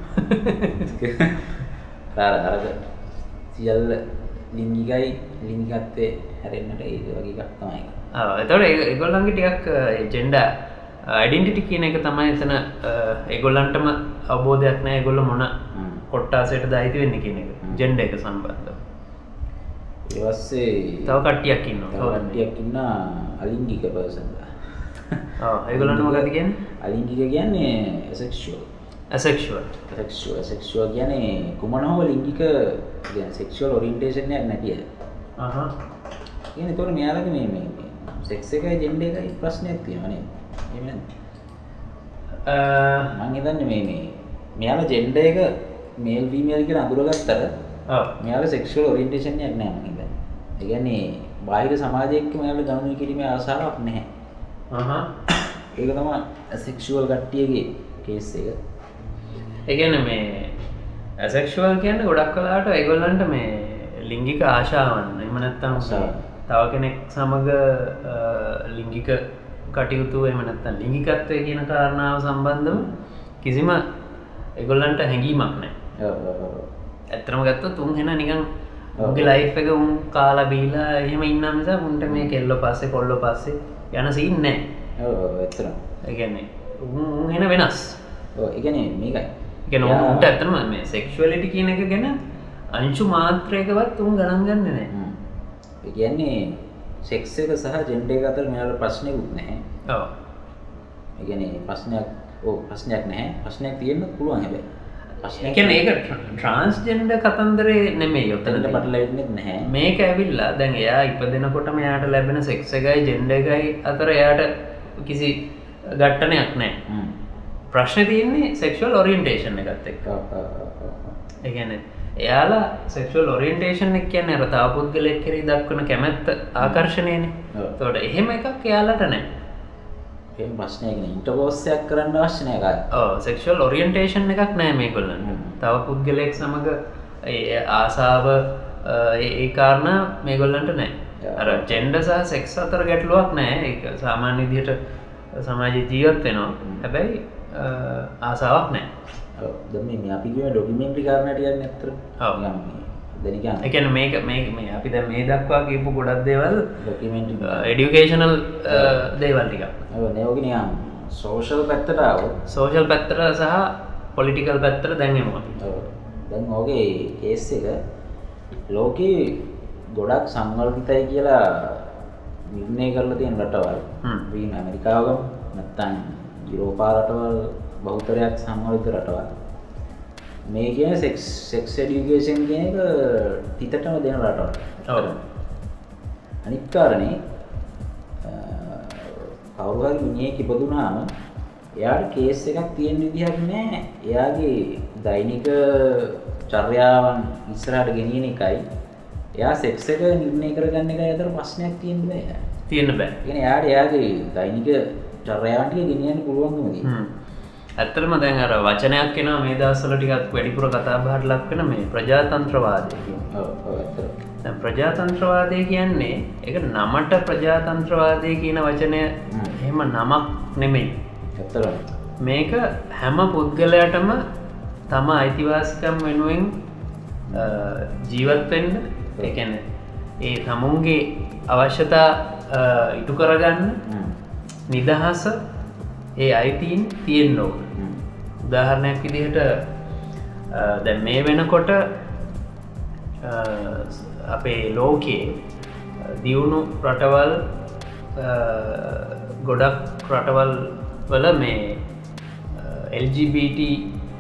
අර අර සියල්ල ලිංගිකයි ලිංගිකත්වයේ හැරෙන්නට ඒ වගේ එකක් තමයි. ආ එතකොට ඒගොල්ලන්ගේ ටිකක් ජෙන්ඩර් ඩෙන්ටිටි කියන එක තමයි එතන ඒගොල්ලන්ටම අවබෝධයක් නැහැ ඒගොල්ල මොන කොට්ටාසයටද අයිති වෙන්නේ කියන එක ජෙන්ඩර් එක සම්බන්ධව. ඊට පස්සේ තව කට්ටියක් ඉන්නවා. තව කට්ටියක් ඉන්නා අලිංගික පර්සන්ලා. ආ ඒගොල්ලන් මොකද කියන්නේ? අලිංගික කියන්නේ asexual. asexual. asexual asexual කියන්නේ කුමන හෝ ලිංගික කියන්නේ sexual orientation එකක් නැති අය. අහහ. කියන්නේ ඒතකොට මෙයාලගේ මේ මේ sex එකයි gender එකයි ප්‍රශ්නයක් තියෙනවා නේද? එහෙම නැද්ද? මම හිතන්නේ මේ මේ මෙයාලා gender එක male female කියලා අඳුරගත්තට ඔව් මෙයාලා sexual orientation එකක් නැහැ මම හිතන්නේ. ඒ කියන්නේ බාහිර සමාජයේ එක්ක මෙයාලා ගනුදෙනු කිරීමේ ආසාවක් නැහැ. අහහ. ඒක තමයි asexual කට්ටියගේ කේස් එක. ඒ කියන්නේ මේ asexual කියන්නේ ගොඩක් වෙලාවට ඒගොල්ලන්ට මේ ලිංගික ආශාවන් එහෙම නැත්නම් තව කෙනෙක් සමග ලිංගික කටයුතු එහෙම නැත්නම් ලිංගිකත්වය කියන කාරණාව සම්බන්ධව කිසිම ඒගොල්ලන්ට හැඟීමක් නැහැ. ඔව් ඔව් ඔව්. ඇත්තම ගත්තොත් උන් එන නිකන් උන්ගේ ලයිෆ් එක උන් කාලා බීලා එහෙම ඉන්නා නිසා උන්ට මේ කෙල්ල පස්සේ කොල්ල පස්සේ යන සීන් නැහැ. ඔව් ඔව් ඇත්තටම. ඒ කියන්නේ උන් එන වෙනස්. ඔව් ඒ කියන්නේ මේකයි. ඒ කියන්නේ උන්ට ඇත්තම මේ සෙක්ෂුවැලිටි කියන එක ගැන අංශු මාත්‍රයකවත් උන් ගණන් ගන්නෙ නැහැ. හ්ම්. ඒ කියන්නේ සෙක්ස් එක සහ ජෙන්ඩර් එක අතර මෙයාලට ප්‍රශ්නයක්වත් නැහැ. ඔව්. ඒ කියන්නේ ප්‍රශ්නයක් ඔව් ප්‍රශ්නයක් නැහැ. ප්‍රශ්නයක් තියෙන්න පුළුවන් හැබැයි. ඒ කියන්නේ ඒක ට්‍රාන්ස්ජෙන්ඩර් කතන්දරේ නෙමෙයි උතනට පටලවෙන්නේ නැහැ. මේක ඇවිල්ලා දැන් එයා ඉපදෙනකොටම එයාට ලැබෙන සෙක්ස් එකයි ජෙන්ඩර් එකයි අතර එයාට කිසි ගැටණයක් නැහැ. හ්ම්. ප්‍රශ්නේ තියෙන්නේ සෙක්ෂුවල් ඔරියන්ටේෂන් එකත් එක්ක. ඔව් ඔව් ඔව්. ඒ කියන්නේ එයාලා සෙක්ෂුවල් ඔරියන්ටේෂන් එක කියන්නේ අර තව පුද්ගලයෙක් කෙරෙහි දක්වන කැමැත්ත ආකර්ෂණයනේ. ඒතකොට එහෙම එකක් එයාලට නැහැ. එහෙම ප්‍රශ්නයක් නේ. ඉන්ටර්කෝස් එකක් කරන්න අවශ්‍ය නැහැ කාට. ඔව් සෙක්ෂුවල් ඔරියන්ටේෂන් එකක් නැහැ මේගොල්ලන්ට. තව පුද්ගලයෙක් සමග ඒ ආසාව ඒ කාරණා මේගොල්ලන්ට නැහැ. අර ජෙන්ඩර් සහ සෙක්ස් අතර ගැටලුවක් නැහැ. ඒක සාමාන්‍ය විදිහට සමාජයේ ජීවත් වෙනවා. හැබැයි ආසාවක් නැහැ. ඔව් දැන් මේ අපි කියුවේ ඩොකියුමෙන්ටරි කාරණා ටිකක් නැත්තර. ඔව්. දැන් කියන්නේ ඒ කියන්නේ මේක මේ මේ අපි දැන් මේ දක්වා කියපු ගොඩක් දේවල් ඩොකියුමෙන්ටරි එඩියුකේෂනල් දේවල් ටිකක්. ඔව් නේෝගේ නිකන් සෝෂල් පැත්තට ආවොත් සෝෂල් පැත්තට සහ පොලිටිකල් පැත්තට දැන් එමු අපි. ඔව්. දැන් ඕගේ කේස් එක ලෝකේ ගොඩක් සංවර්ධිතයි කියලා නිර්ණය කරලා තියෙන රටවල්. හ්ම්. වීම ඇමරිකාව ගමු නැත්නම් යුරෝපා රටවල් බහුතරයක් සංවර්ධිත රටවල්. මේ කියන්නේ සෙක්ස් සෙක්ස් එඩියුකේෂන් කියන එක තිතටම දෙන රටවල්. ඔව්. අනිත් කාරණේ කවුරු හරි මිනිහෙක් ඉපදුනාම එයාට කේස් එකක් තියෙන විදිහක් නැහැ. එයාගේ දෛනික චර්යාවන් ඉස්සරහට ගෙනියන එකයි එයා සෙක්ස් එක නිර්ණය කරගන්න එකයි අතර ප්‍රශ්නයක් තියෙන්න බෑ. තියෙන්න බෑ. ඒ කියන්නේ එයාට එයාගේ දෛනික චර්යාවන් ටික ගෙනියන්න පුළුවන්කම තියෙනවා. හ්ම්. ඇත්තටම දැන් අර වචනයක් එනවා මේ දවස්වල ටිකක් වැඩිපුර කතා බහට ලක් වෙන මේ ප්‍රජාතන්ත්‍රවාදය කියන්නේ. ඔව් ඔව් ඇත්තට. දැන් ප්‍රජාතන්ත්‍රවාදය කියන්නේ ඒක නමට ප්‍රජාතන්ත්‍රවාදය කියන වචනය එහෙම නමක් නෙමෙයි. ඇත්තටම. මේක හැම පුද්ගලයාටම තම අයිතිවාසිකම් වෙනුවෙන් ජීවත් වෙන්න ඒ කියන්නේ ඒ තමුන්ගේ අවශ්‍යතා ඉටු කරගන්න නිදහස ඒ අයිතීන් තියෙන්න ඕන. උදාහරණයක් විදිහට දැන් මේ වෙනකොට අපේ ලෝකයේ දියුණු රටවල් ගොඩක් රටවල් වල මේ එල් ජී බී ටී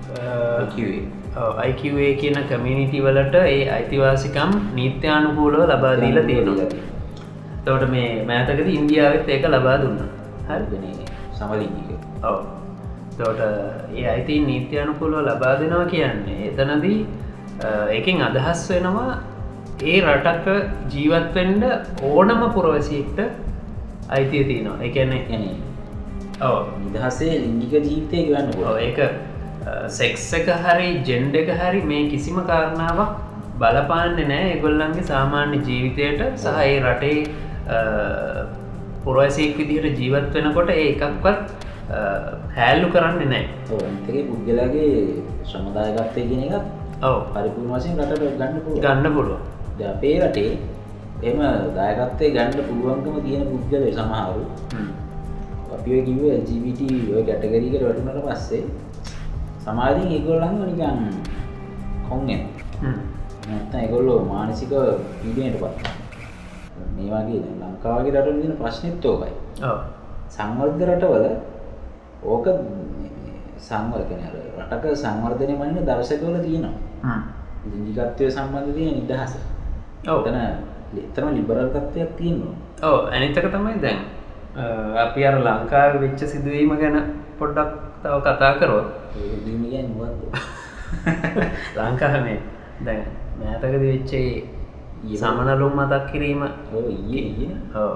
ආයි කියු ඒ කියන කමියුනිටි වලට ඒ අයිතිවාසිකම් නීත්‍යානුකූලව ලබා දීලා තියෙනවා. එතකොට මේ මෑතකදී ඉන්දියාවෙත් ඒක ලබා දුන්නා. හරිද? සමලිංගික. ඔව්. එතකොට ඒ අයිතීන් නීත්‍යානුකූලව ලබා දෙනවා කියන්නේ එතනදී ඒකෙන් අදහස් වෙනවා ඒ රටක ජීවත් වෙන්න ඕනම පුරවැසියෙක්ට අයිතිය තියෙනවා. ඒ කියන්නේ يعني ඔව් නිදහසේ ලිංගික ජීවිතය ගෙවන්න පුළුවන්. ඔව් ඒක සෙක්ස් එක හරි ජෙන්ඩර් එක හරි මේ කිසිම කාරණාවක් බලපාන්නේ නෑ ඒගොල්ලන්ගේ සාමාන්‍ය ජීවිතයට සහ ඒ රටේ පුරවැසියෙක් විදිහට ජීවත් වෙනකොට ඒ එකක්වත් හැල්ලු කරන්නේ නෑ. ඔතේ පුද්ගලගේ ශ්‍රමදායකත්වය කියන එකත් ඔව් පරිපූර්ණ වශයෙන් රටට ගන්න පුළුවන්. ගන්න පුළුවන්. දැන් අපේ රටේ එහෙම දායකත්වයේ ගන්න පුළුවන්කම තියෙන පුද්ගලයෝ සමහරු අපි ඔය කිව්වේ එල් ජී බී ටී ඔය කැටගරි එකට වැටුණාට පස්සේ සමාජයෙන් ඒගොල්ලන්ව නිකන් කොන්ගෙන නැත්නම් ඒගොල්ලෝ මානසික පීඩනයටපත් මේ වගේ දැන් ලංකාවගේ රටවල තියෙන ප්‍රශ්නෙත් ඕකයි. ඔව්. සංවර්ධ රටවල ඕක සංවර්ධනය අර රටක සංවර්ධනය වන්නේ දර්ශකවල තියෙනවා. හ්ම්. ලිංගිකත්වයේ සම්බන්ධ තියෙන නිදහස. ඔව්. එතන එතරම් ලිබරල් තත්ත්වයක් තියෙනවා. ඔව් අනිත් එක තමයි දැන් අපි අර ලංකාවේ වෙච්ච සිදුවීම ගැන පොඩ්ඩක් තව කතා කරොත් ඒ සිදුවීම කියන්නේ මොකද්ද? ලංකාවේ මේ දැන් මෑතකදී වෙච්ච සමනලුම් මතක් කිරීම ඔව් ඊයේ ඊයේ ඔව්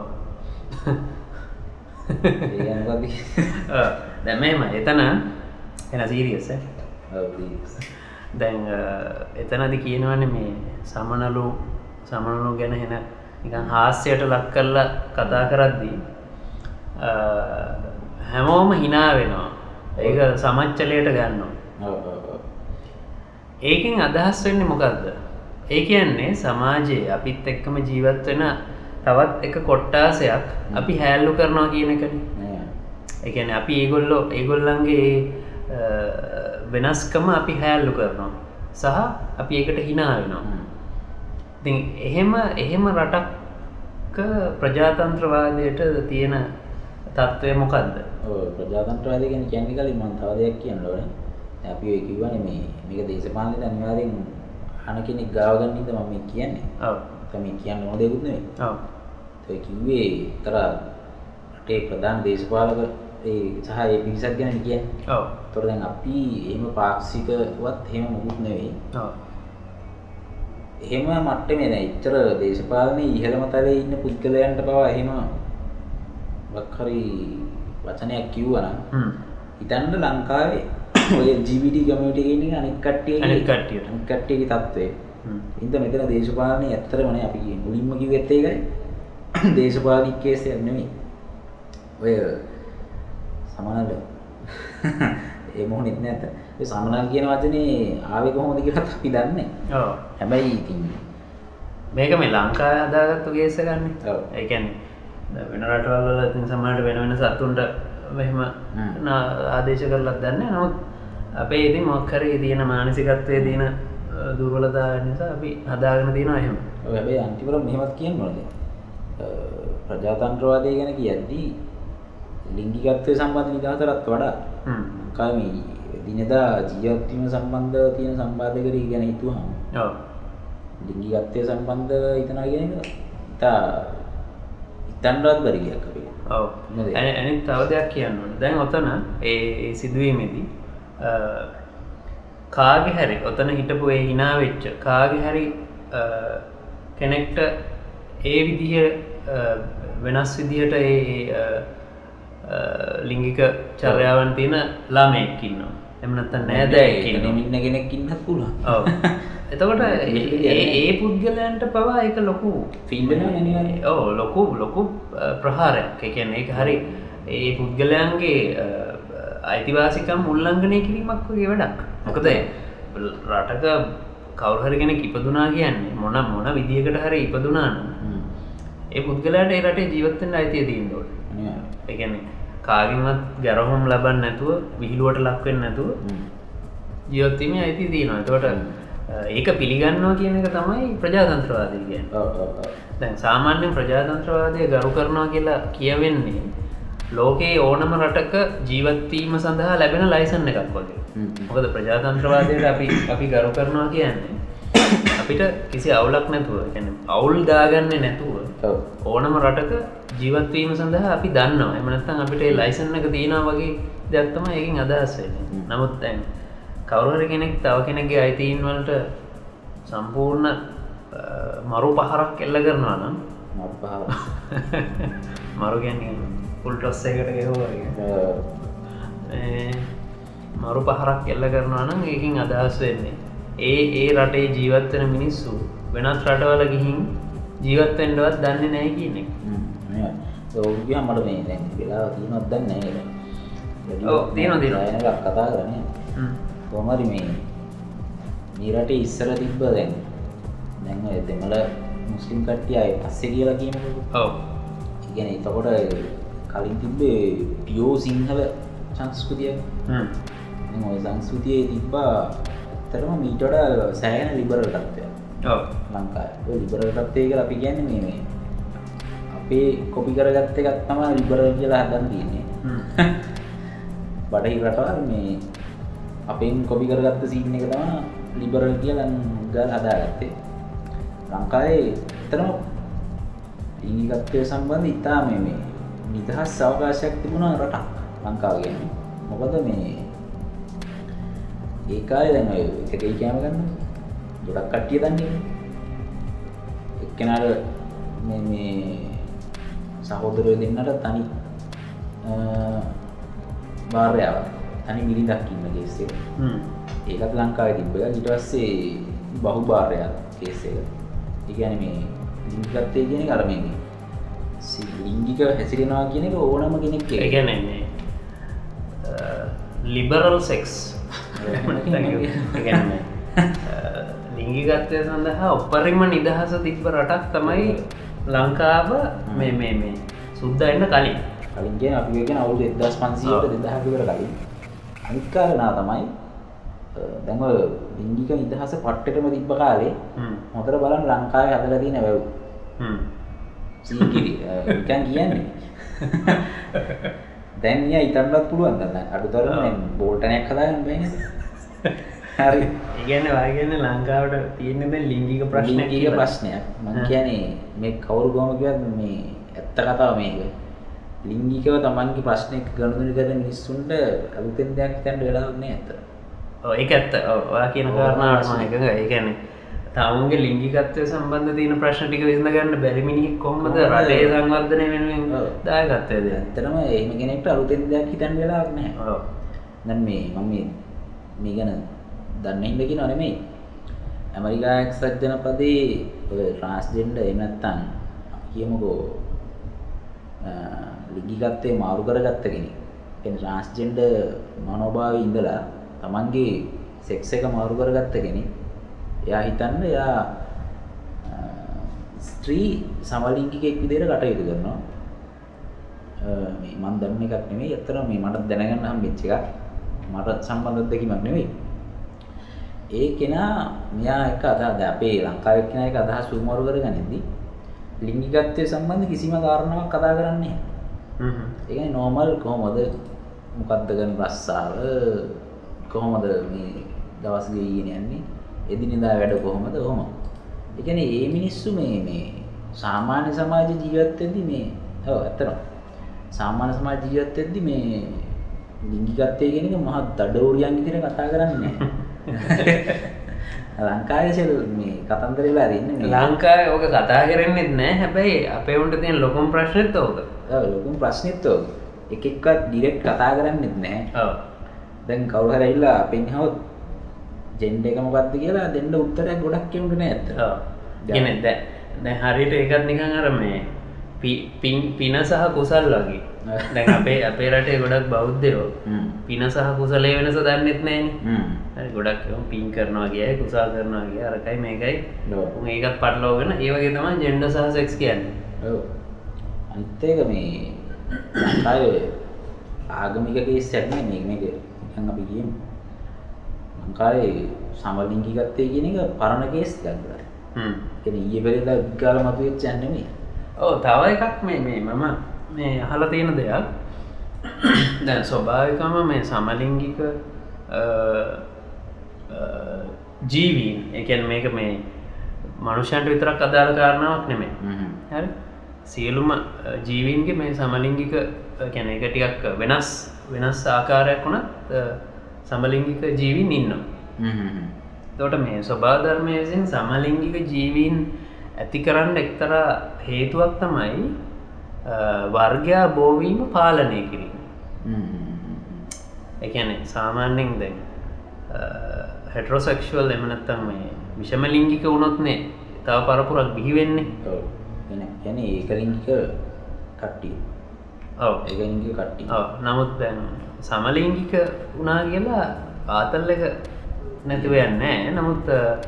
ඒ යන මොකද්ද? ඔව් දැන් මෙහෙම එතන එන සීරියස් ඈ ඔව් සීරියස් දැන් එතනදී කියනවනේ මේ සමනලු සමනලු ගැන එන නිකන් හාස්‍යයට ලක් කරලා කතා කරද්දී හැමෝම hina වෙනවා. ඒක සමච්චලයට ගන්නවා. ඔව් ඔව් ඔව්. ඒකෙන් අදහස් වෙන්නේ මොකද්ද? ඒ කියන්නේ සමාජයේ අපිත් එක්කම ජීවත් වෙන තවත් එක කොට්ටාසයක් අපි හැල්ලු කරනවා කියන එකනේ. ඒ කියන්නේ අපි ඒගොල්ලෝ ඒගොල්ලන්ගේ වෙනස්කම අපි හැල්ලු කරනවා. සහ අපි ඒකට hina වෙනවා. ඉතින් එහෙම එහෙම රටක ප්‍රජාතන්ත්‍රවාදයට තියෙන තත්ත්වය මොකද්ද? ඔව් ප්‍රජාතන්ත්‍රවාදය කියන්නේ කියන්නේ කලින් මම තව දෙයක් කියන්න ඕනේ. දැන් අපි ඔය කිව්වනේ මේ මේක දේශපාලනයේ අනිවාර්යෙන් අහන කෙනෙක් ගාව ගන්න ඉඳ මම මේ කියන්නේ. ඔව්. තමයි කියන්න ඕන දෙයක් නෙවෙයි. ඔව්. ඒ කිව්වේ තර රටේ ප්‍රධාන දේශපාලක ඒ සහ ඒ පිරිසක් ගැන කියන්නේ. ඔව්. ඒතකොට දැන් අපි එහෙම පාක්ෂිකවත් එහෙම මොකුත් නෙවෙයි. ඔව්. එහෙම මට්ටමේ නෑ. ඉතර දේශපාලනයේ ඉහළම තලයේ ඉන්න පුද්ගලයන්ට පවා එහෙම වක් හරි වචනයක් කිව්වනම් හ්ම් හිතන්න ලංකාවේ ඔය L G B T community එකේ ඉන්න අනෙක් කට්ටියගේ අනෙක් කට්ටියට අනෙක් කට්ටියගේ තත්ත්වය හ්ම් ඉතින් මෙතන දේශපාලනයේ ඇත්තටම නේ අපි කියන්නේ මුලින්ම කිව්වෙත් ඒකයි දේශපාලනික කේසයක් නෙමෙයි ඔය සමනල ඒ මොහොනෙත් නැත ඒ සමනල් කියන වචනේ ආවේ කොහොමද කියලා අපි දන්නේ ඔව් හැබැයි ඉතින් මේක මේ ලංකාවේ හදාගත්තු කේස් එකක් නේ ඔව් ඒ කියන්නේ වෙන රටවල් වල ඉතින් සමහරවිට වෙන වෙන සතුන්ට මෙහෙම ආදේශ කරලත් දන්නේ නැහැ. නමුත් අපේ ඉතින් මොකක් හරි තියෙන මානසිකත්වයේ තියෙන දුර්වලතාවය නිසා අපි හදාගෙන තියෙනවා එහෙම. ඔව් හැබැයි අන්තිමට මෙහෙමත් කියන්න ඕනේ. ප්‍රජාතන්ත්‍රවාදය ගැන කියද්දී ලිංගිකත්වයේ සම්බන්ධ නිදහසටත් වඩා හ්ම් කාමී දිනදා ජීවත් වීම සම්බන්ධව තියෙන සම්බන්ධකරී ගැන හිතුවහම ඔව් ලිංගිකත්වයේ සම්බන්ධව හිතනවා කියන එක ඉතා තන්රත් බරිගයක් අපේ. ඔව්. අනිත් තව දෙයක් කියන්න ඕනේ. දැන් ඔතන ඒ සිදුවීමේදී කාගේ හැරි ඔතන හිටපු ඒ hina වෙච්ච කාගේ හැරි කෙනෙක්ට ඒ විදිහ වෙනස් විදිහට ඒ ලිංගික චර්යාවන් තියෙන ළමයෙක් ඉන්නවා. එහෙම නැත්නම් නෑදෑයෙක් ඉන්නවා. ඉන්න කෙනෙක් ඉන්නත් පුළුවන්. ඔව්. එතකොට ඒ ඒ පුද්ගලයන්ට පවා ඒක ලොකු ෆීල් වෙනවා නේ. ඔව් ලොකු ලොකු ප්‍රහාරයක්. ඒ කියන්නේ ඒක හරි ඒ පුද්ගලයන්ගේ අයිතිවාසිකම් උල්ලංඝනය කිරීමක් වගේ වැඩක්. මොකද රටක කවුරු හරි කෙනෙක් ඉපදුනා කියන්නේ මොන මොන විදියකට හරි ඉපදුනා නම් ඒ පුද්ගලයාට ඒ රටේ ජීවත් වෙන්න අයිතිය තියෙන්න ඕනේ. ඒ කියන්නේ කාගෙන්වත් ගැරහුම් ලබන්නේ නැතුව විහිළුවට ලක් වෙන්නේ නැතුව ජීවත් වීමේ අයිතිය තියෙනවා. ඒකට ඒක පිළිගන්නවා කියන එක තමයි ප්‍රජාතන්ත්‍රවාදය කියන්නේ. ඔව් ඔව් ඔව්. දැන් සාමාන්‍යයෙන් ප්‍රජාතන්ත්‍රවාදය ගරු කරනවා කියලා කියවෙන්නේ ලෝකයේ ඕනම රටක ජීවත් වීම සඳහා ලැබෙන ලයිසන් එකක් වගේ. මොකද ප්‍රජාතන්ත්‍රවාදයට අපි අපි ගරු කරනවා කියන්නේ අපිට කිසි අවුලක් නැතුව, කියන්නේ අවුල් දාගන්නේ නැතුව ඕනම රටක ජීවත් වීම සඳහා අපි දන්නවා. එහෙම නැත්නම් අපිට ඒ ලයිසන් එක තියෙනවා වගේ දෙයක් තමයි ඒකෙන් අදහස් වෙන්නේ. නමුත් දැන් කවුරු හරි කෙනෙක් තව කෙනෙක්ගේ අයිතීන් වලට සම්පූර්ණ මරු පහරක් එල්ල කරනවා නම් මරු පහර මරු කියන්නේ ෆුල් ටොස් එකකට ගෙවුවා වගේ. මරු පහරක් එල්ල කරනවා නම් ඒකෙන් අදහස් වෙන්නේ ඒ ඒ රටේ ජීවත්වන මිනිස්සු වෙනත් රටවල ගිහින් ජීවත්වෙන්ටවත් දන්නේ නෑ කියන එක. ඔවුගේ මට මේ දැන් වෙලා තියනොත් දන්න නෑ තියෙන දින කතා කරන කොමරි මේ මේ රටේ ඉස්සර තිබ්බ දැන් දැන් දෙමළ මුස්ලිම් කට්ටිය අය පස්සේ කියලා කියනකොට ඔව් ඉගෙන එතකොට කලින් තිබ්බේ පියෝ සිංහල සංස්කෘතිය හ්ම් ඔය සංස්කෘතියේ තිබ්බා ඇත්තටම මීට වඩා සෑහෙන ලිබරල් තත්ත්වයක් ඔව් ලංකාවේ ඔය ලිබරල් තත්ත්වය කියලා අපි කියන්නේ මේ මේ අපේ කොපි කරගත්ත එකක් තමයි ලිබරල් කියලා හදන් තියෙන්නේ හ්ම් බටහිර රටවල් මේ අපෙන් කොපි කරගත්ත සීන් එක තමයි ලිබරල් කියලා ගාලා හදාගත්තේ ලංකාවේ ඇත්තටම ලිංගිකත්වය සම්බන්ධ ඉතා මේ මේ නිදහස් අවකාශයක් තිබුණා රටක් ලංකාව කියන්නේ. මොකද මේ ඒ කාලේ දැන් ඔය එකේ කැම ගන්න ගොඩක් කට්ටිය දන්නේ. එක්කෙනාට මේ මේ සහෝදරයෝ දෙන්නට තනි භාර්යාවක් තනි මිරිඳක් ඉන්න කේස් එක. හ්ම්. ඒකත් ලංකාවේ තිබ්බා. ඊට පස්සේ බහු භාර්යාවක් කේස් එක. ඒ කියන්නේ මේ ලිංගිකත්වය කියන එක අර මේ ලිංගික හැසිරෙනවා කියන එක ඕනම කෙනෙක් ඒ කියන්නේ මේ ලිබරල් සෙක්ස් ලිංගිකත්වය සඳහා උපරිම නිදහස තිබ්බ රටක් තමයි ලංකාව මේ මේ මේ සුද්දා එන්න කලින් කලින් කියන අපි කියන අවුරුදු එක්දාස් පන්සීයට දෙදාහක විතර කලින් අනිත් කාරණා තමයි දැන් ඔය ලිංගික නිදහස පට්ටටම තිබ්බ කාලේ හොඳට බලන්න ලංකාවේ හදලා තියෙන වැව් හ්ම් සීගිරි නිකන් කියන්නේ දැන් නිය හිතන්නත් පුළුවන් දැන් අඩුතරම දැන් බෝල්ටනයක් හදාගන්න බෑ නේද හරි ඒ කියන්නේ වාගේ කියන්නේ ලංකාවට තියෙන මේ ලිංගික ප්‍රශ්නයක් ලිංගික ප්‍රශ්නයක් මම කියන්නේ මේ කවුරු කොහොම කිව්වත් මේ ඇත්ත කතාව මේක ලිංගිකව Tamanගේ ප්‍රශ්නයක් ගනුදෙනු කරන මිනිස්සුන්ට අලුතෙන් දෙයක් හිතන්න වෙලාවක් නෑ ඇත්තට ඔව් ඒක ඇත්ත ඔයා කියන කාරණාවට මම එකඟයි ඒ කියන්නේ තමුන්ගේ ලිංගිකත්වය සම්බන්ධ තියෙන ප්‍රශ්න ටික විසඳ ගන්න බැරි මිනිහෙක් කොහොමද රටේ සංවර්ධනය වෙනුවෙන් දායකත්වය දෙන්නේ? ඇත්තටම එහෙම කෙනෙක්ට අලුතෙන් දෙයක් හිතන්න වෙලාවක් නැහැ. ඔව්. දැන් මේ මම මේ මේ ගැන දන්නේ හින්දා කියනව නෙමෙයි. ඇමරිකා එක්සත් ජනපදයේ ඔය ට්‍රාන්ස්ජෙන්ඩර් එහෙම නැත්නම් කියමුකෝ ලිංගිකත්වය මාරු කරගත්ත කෙනෙක්. ඒ ට්‍රාන්ස්ජෙන්ඩර් මනෝභාවයේ ඉඳලා Tamanගේ සෙක්ස් එක මාරු කරගත්ත කෙනෙක් එයා හිතන්න එයා ස්ත්‍රී සමලිංගිකයෙක් විදිහට කටයුතු කරනවා. මේ මම දන්න එකක් නෙමෙයි. ඇත්තටම මේ මට දැනගන්න හම්බෙච්ච එකක්. මට සම්බන්ධ දෙකීමක් නෙමෙයි. ඒ කෙනා මෙයා එක අදහස් අපේ ලංකාවේ කෙනා එක අදහස් උමාරු කරගනින්දී ලිංගිකත්වයේ සම්බන්ධ කිසිම කාරණාවක් කතා කරන්නේ නැහැ. හ්ම් හ්ම්. ඒ කියන්නේ නෝමල් කොහොමද මොකද්ද කරන රස්සාව කොහොමද මේ දවස් ගෙයිගෙන යන්නේ එදිනෙදා වැඩ කොහොමද ඔහොම. ඒ කියන්නේ මේ මිනිස්සු මේ මේ සාමාන්‍ය සමාජ ජීවත් වෙද්දි මේ ඔව් ඇත්තටම සාමාන්‍ය සමාජ ජීවත් වෙද්දි මේ ලිංගිකත්වය කියන එක මහා දඩෝරියන් විදිහට කතා කරන්නේ නැහැ. ලංකාවේ සෙල් මේ කතන්දර වෙලා ඉන්නේ ලංකාවේ ඕක කතා කරන්නේ නැහැ. හැබැයි අපේ උන්ට තියෙන ලොකුම ප්‍රශ්නෙත් ඕක. ඔව් ලොකුම ප්‍රශ්නෙත් ඕක. එක එක්කත් ඩිරෙක්ට් කතා කරන්නේත් නැහැ. ඔව්. දැන් කවුරු හරි ඇවිල්ලා අපෙන් අහුවොත් ජෙන්ඩර් එක මොකක්ද කියලා දෙන්න උත්තරයක් ගොඩක් කියන්න නෑ ඇත්ත. ඔව්. කියන්නේ දැන් දැන් හරියට ඒකත් නිකන් අර මේ පින් පින සහ කුසල් වගේ. දැන් අපේ අපේ රටේ ගොඩක් බෞද්ධයෝ පින සහ කුසලයේ වෙනස දන්නෙත් නෑනේ. හ්ම්. හරි ගොඩක් ඒවා පින් කරනවා කියයි කුසල් කරනවා කියයි අරකයි මේකයි. උන් ඒකත් පටලවාගෙන ඒ වගේ තමයි ජෙන්ඩර් සහ සෙක්ස් කියන්නේ. ඔව්. අනිත් එක මේ ලංකාවේ ආගමික කේස් එකක් නෙමෙයි මේක නිකන් අපි කියමු. ලංකාවේ සමලිංගිකත්වය කියන එක පරණ කේස් එකක් ගන්න. හ්ම්. ඒ කියන්නේ ඊයේ පෙරේදා විකාල මතුවෙච්ච යන්නේ නෙමෙයි. ඔව් තව එකක් මේ මේ මම මේ අහලා තියෙන දෙයක්. දැන් ස්වභාවිකවම මේ සමලිංගික ජීවීන් ඒ කියන්නේ මේක මේ මනුෂ්‍යයන්ට විතරක් අදාළ කාරණාවක් නෙමෙයි. හ්ම්. හරි. සියලුම ජීවීන්ගේ මේ සමලිංගික කියන්නේ ඒක ටිකක් වෙනස් වෙනස් ආකාරයක් වුණත් සමලිංගික ජීවීන් ඉන්නවා. හ්ම් හ්ම්. එතකොට මේ ස්වභාව ධර්මයේ විසින් සමලිංගික ජීවීන් ඇති කරන්න එක්තරා හේතුවක් තමයි වර්ගයා බෝවීම පාලනය කිරීම. හ්ම් හ්ම්. ඒ කියන්නේ සාමාන්‍යයෙන් දැන් හෙටරොසෙක්ෂුවල් එහෙම නැත්නම් මේ විෂම ලිංගික වුණොත්නේ තව පරපුරක් බිහි වෙන්නේ. ඔව්. එන يعني ඒක ලිංගික කට්ටිය. ඔව්. ඒක ලිංගික කට්ටිය. ඔව්. නමුත් දැන් සමලිංගික වුණා කියලා ආතල් එක නැතුව යන්නේ නැහැ. නමුත්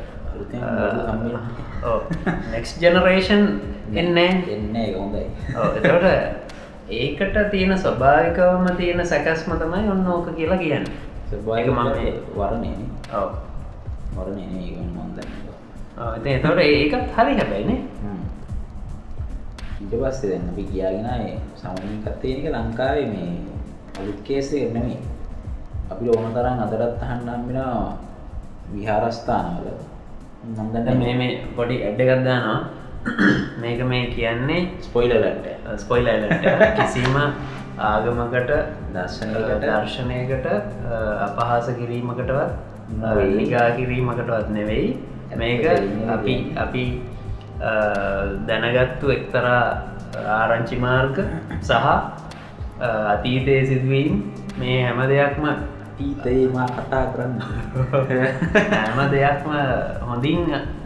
ඔව් next generation එන්නේ එන්නේ ඒක හොඳයි. ඔව්. ඒකට ඒකට තියෙන ස්වභාවිකවම තියෙන සැකස්ම තමයි ඔන්න ඕක කියලා කියන්නේ. ස්වභාවික මම වරණේ නේ. ඔව්. වරණේ නේ ඒක මම දන්නේ. ඔව්. ඉතින් ඒතකොට ඒකත් හරි හැබැයි නේ. හ්ම්. ඊට පස්සේ දැන් අපි කියාගෙන ආයේ සමලිංගිකත්වයේ එක ලංකාවේ මේ අලුත් කේස් එක නෙමෙයි. අපිට ඕන තරම් අදටත් අහන්න හම්බ වෙනවා විහාරස්ථානවල. මම දන්නේ මේ මේ පොඩි ඇඩ් එකක් දානවා. මේක මේ කියන්නේ ස්පොයිලර් ඇලර්ට්. Spoiler alert. කිසිම ආගමකට දර්ශනයකට දර්ශනයකට අපහාස කිරීමකටවත් නිගා කිරීමකටවත් නෙවෙයි. මේක අපි අපි දැනගත්තු එක්තරා ආරංචි මාර්ග සහ අතීතයේ සිදුවීම් මේ හැම දෙයක්ම අතීතයේ මා කතා කරන්න හැම දෙයක්ම හොඳින්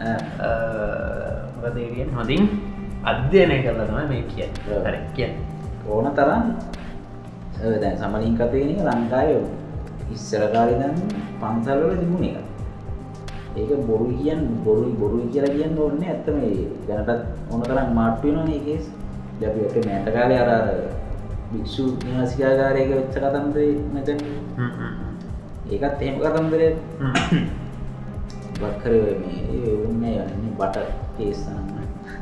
මොකද කියන්නේ හොඳින් අධ්‍යයනය කරලා තමයි මේ කියන්නේ. හරි කියන්නේ. ඕන තරම් දැන් සමලිංගිකත්වය කියන එක ලංකාවේ ඉස්සර කාලේ ඉඳන් පන්සල් වල තිබුණ එක. ඒක බොරු කියන්නේ බොරුයි බොරුයි කියලා කියන්න ඕනේ නැහැ. ඇත්තම ඒ දැනටත් ඕන තරම් මාට්ටු වෙනවනේ මේ කේස්. දැන් අපි ඔකේ මෑත කාලේ අර අර භික්ෂු නිවාසිකාගාරයක වෙච්ච කතන්දරේ නැතනේ. හ්ම් හ්ම්. ඒකත් එහෙම කතන්දරයක්. හ්ම්. වක්කරේ මේ ඒ උන්නේ යන්නේ බට කේස් තමයි.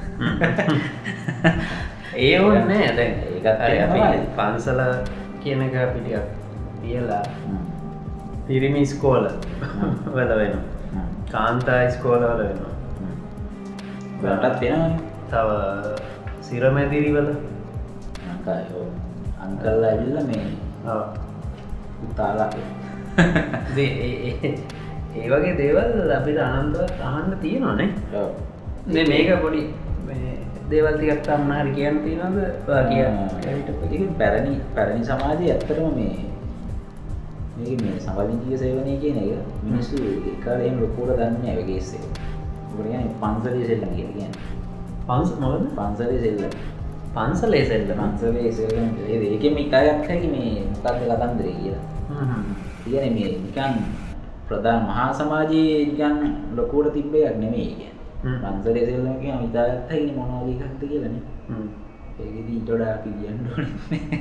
ඒ ඕනේ දැන් ඒකත් අපි පන්සල කියන එක අපි ටිකක් තියලා පිරිමි ඉස්කෝල වල වෙනවා. කාන්තා ඉස්කෝල වල වෙනවා. වලටත් වෙනවනේ. තව සිරමැදිරි වල අංකල් අංකල්ලා ඇවිල්ලා මේ ඔව් පුතාලා ඒ ඒ වගේ දේවල් අපිට අනන්තවත් අහන්න තියෙනවානේ. ඔව්. මේ මේක පොඩි මේ දේවල් ටිකක් තමයි හරි කියන්න තියෙනවද? ඔයා කියන්නේ. ඒක පැරණි පැරණි සමාජයේ ඇත්තටම මේ මේක මේ සමලිංගික සේවනය කියන එක මිනිස්සු ඒ කාලේ එහෙම ලොකුවට දන්නේ නැහැ ඒ කේස් එක. මොකද කියන්නේ පන්සලේ සෙල්ලම් කියලා කියන්නේ. පන්ස මොකද? පන්සලේ සෙල්ලම්. පන්සලේ සෙල්ලම්. පන්සලේ සෙල්ලම්. ඒකෙම ඉකායක් හැකි මේ මොකද්ද කතන්දරේ කියලා. හ්ම් හ්ම්. කියන්නේ මේ නිකන් ප්‍රධාන මහා සමාජයේ නිකන් ලොකුවට තිබ්බ එකක් නෙමෙයි කියන්නේ. පන්සලේ සෙල්ලම් කියන ඉතාලත් හැකිනේ මොනවා වගේ එකක්ද කියලානේ. හ්ම්. ඒකෙදි ඊට වඩා අපි කියන්න ඕනේ.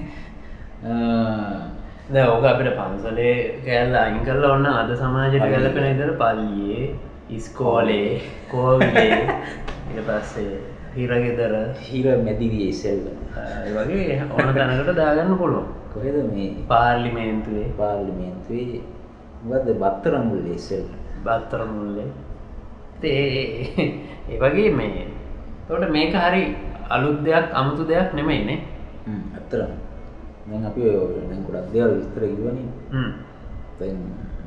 දැන් ඕක අපිට පන්සලේ කැලලා අයින් කරලා ඔන්න අද සමාජයට ගැලපෙන විදිහට පල්ලියේ, ඉස්කෝලේ, කෝවිලේ ඊට පස්සේ හිරගෙදර, හිර මැදිරියේ සෙල්ලම්. ඒ වගේ ඕන තැනකට දාගන්න පුළුවන්. කොහෙද මේ පාර්ලිමේන්තුවේ, පාර්ලිමේන්තුවේ මොකද්ද බත්තර මුල්ලේ සෙල්ලම්. බත්තර මුල්ලේ. ඒ ඒ වගේ මේ ඒකට මේක හරි අලුත් දෙයක්, අමුතු දෙයක් නෙමෙයිනේ. හ්ම් අත්‍තරම. දැන් අපි දැන් ගොඩක් දේවල් විස්තර කිව්වනේ. හ්ම්. දැන්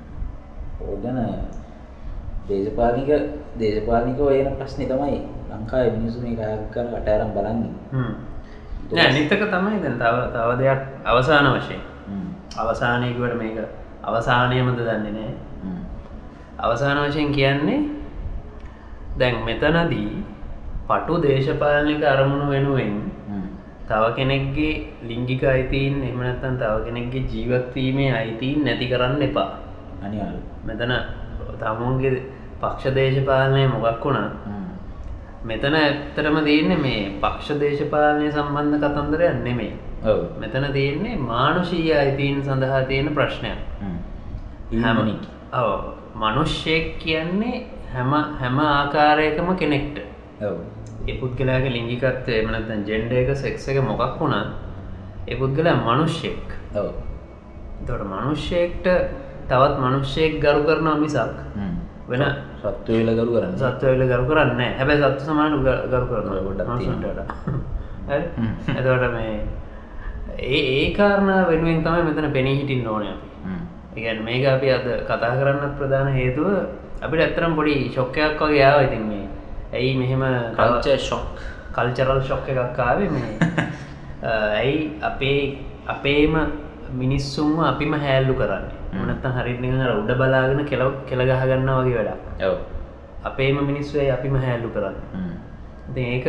ඕගන දේශපාලනික දේශපාලනික වෙන ප්‍රශ්නේ තමයි ලංකාවේ මිනිස්සු මේක කරලා අටාරම් බලන්නේ. හ්ම්. නෑ අනිත් එක තමයි දැන් තව තව දෙයක් අවසාන වශයෙන්. හ්ම්. අවසානයේ කිව්වට මේක අවසානයමද දන්නේ නෑ. හ්ම්. අවසාන වශයෙන් කියන්නේ දැන් මෙතනදී පටු දේශපාලනික අරමුණු වෙනුවෙන් තව කෙනෙක්ගේ ලිංගික අයිතීන් එහෙම නැත්නම් තව කෙනෙක්ගේ ජීවත් වීමේ අයිතීන් නැති කරන්න එපා. අනිවාර්යයෙන්. මෙතන තමුන්ගේ පක්ෂ දේශපාලනය මොකක් වුණත් මෙතන ඇත්තටම තියෙන්නේ මේ පක්ෂ දේශපාලනය සම්බන්ධ කතන්දරයක් නෙමෙයි. ඔව්. මෙතන තියෙන්නේ මානුෂීය අයිතීන් සඳහා තියෙන ප්‍රශ්නයක්. හ්ම්. හැමනික්. ඔව්. මිනිස්සෙක් කියන්නේ හැම හැම ආකාරයකම කෙනෙක්ට. ඔව්. ඒ පුද්ගලයාගේ ලිංගිකත්වය එහෙම නැත්නම් ජෙන්ඩර් එක සෙක්ස් එක මොකක් වුණත් ඒ පුද්ගලයා මිනිස්සෙක්. ඔව්. ඒතකොට මිනිස්සෙක්ට තවත් මිනිස්සෙක් ගරු කරනවා මිසක් වෙන සත්ත්ව වේල ගරු කරන්නේ. සත්ත්ව වේල ගරු කරන්නේ නැහැ. හැබැයි සත්ත්ව සමාන ගරු කරනවා පොඩ්ඩක් තියෙනවා. හරි. එතකොට මේ ඒ ඒ කාරණා වෙනුවෙන් තමයි මෙතන පෙනී හිටින්න ඕනේ අපි. හ්ම්. ඒ කියන්නේ මේක අපි අද කතා කරන්නත් ප්‍රධාන හේතුව අපිට ඇත්තටම පොඩි ෂොක් එකක් වගේ ආවා ඉතින් මේ ඇයි මෙහෙම කල්චර් ෂොක් කල්චරල් ෂොක් එකක් ආවේ මේ ඇයි අපේ අපේම මිනිස්සුන්ව අපිම හැල්ලු කරන්නේ මොනත්තම් හරියට නිකන් අර උඩ බලාගෙන කෙල කෙල ගහ ගන්නවා වගේ වැඩක්. ඔව්. අපේම මිනිස්සු ඒ අපිම හැල්ලු කරන්නේ. ඉතින් ඒක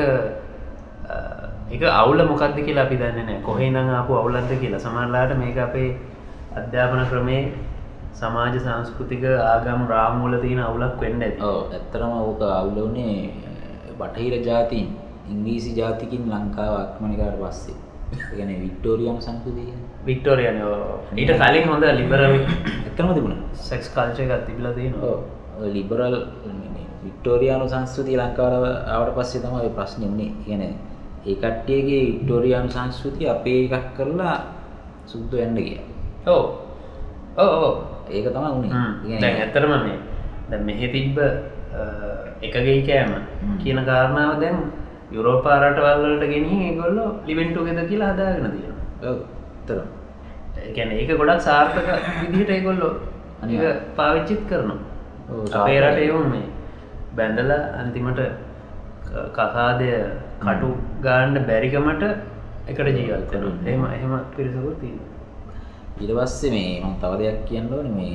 ඒක අවුල මොකක්ද කියලා අපි දන්නේ නැහැ. කොහේ ඉඳන් ආපු අවුලක්ද කියලා. සමහරලාට මේක අපේ අධ්‍යාපන ක්‍රමේ සමාජ සංස්කෘතික ආගම් රාමු වල තියෙන අවුලක් වෙන්න ඇති. ඔව් ඇත්තටම ඕක අවුල උනේ බටහිර ජාතීන් ඉංග්‍රීසි ජාතිකින් ලංකාව ආක්‍රමණය කරාට පස්සේ. ඒ කියන්නේ වික්ටෝරියානු සංස්කෘතිය. වික්ටෝරියානු ඊට කලින් හොඳ ලිබරල් ඇත්තම තිබුණා. සෙක්ස් කල්චර් එකක් තිබිලා තියෙනවා. ඔව් ලිබරල් වික්ටෝරියානු සංස්කෘතිය ලංකාවට ආවට පස්සේ තමයි ප්‍රශ්නේ උනේ. ඒ කියන්නේ ඒ කට්ටියගේ වික්ටෝරියානු සංස්කෘතිය අපේ එකක් කරලා සුද්ධ වෙන්න ගියා. ඔව්. ඔව් ඔව් ඒක තමයි උනේ. දැන් ඇත්තටම මේ දැන් මෙහෙ තිබ්බ එකගේ කෑම කියන කාරණාව දැන් යුරෝපා රටවල් වලට ගෙනිහින් ඒගොල්ලෝ ලිවින් ටුගෙදර් කියලා හදාගෙන තියෙනවා. ඔව්. ඇත්තටම. ඒ කියන්නේ ඒක ගොඩක් සාර්ථක විදිහට ඒගොල්ලෝ ඒක පාවිච්චිත් කරනවා. ඔව්. අපේ රටේ වුන් මේ බැඳලා අන්තිමට කකාදය කටු ගාන්න බැරිකමට එකට ජීවත් වෙනවා. එහෙම එහෙම පිරිසකුත් තියෙනවා. ඊට පස්සේ මේ මම තව දෙයක් කියන්න ඕනේ මේ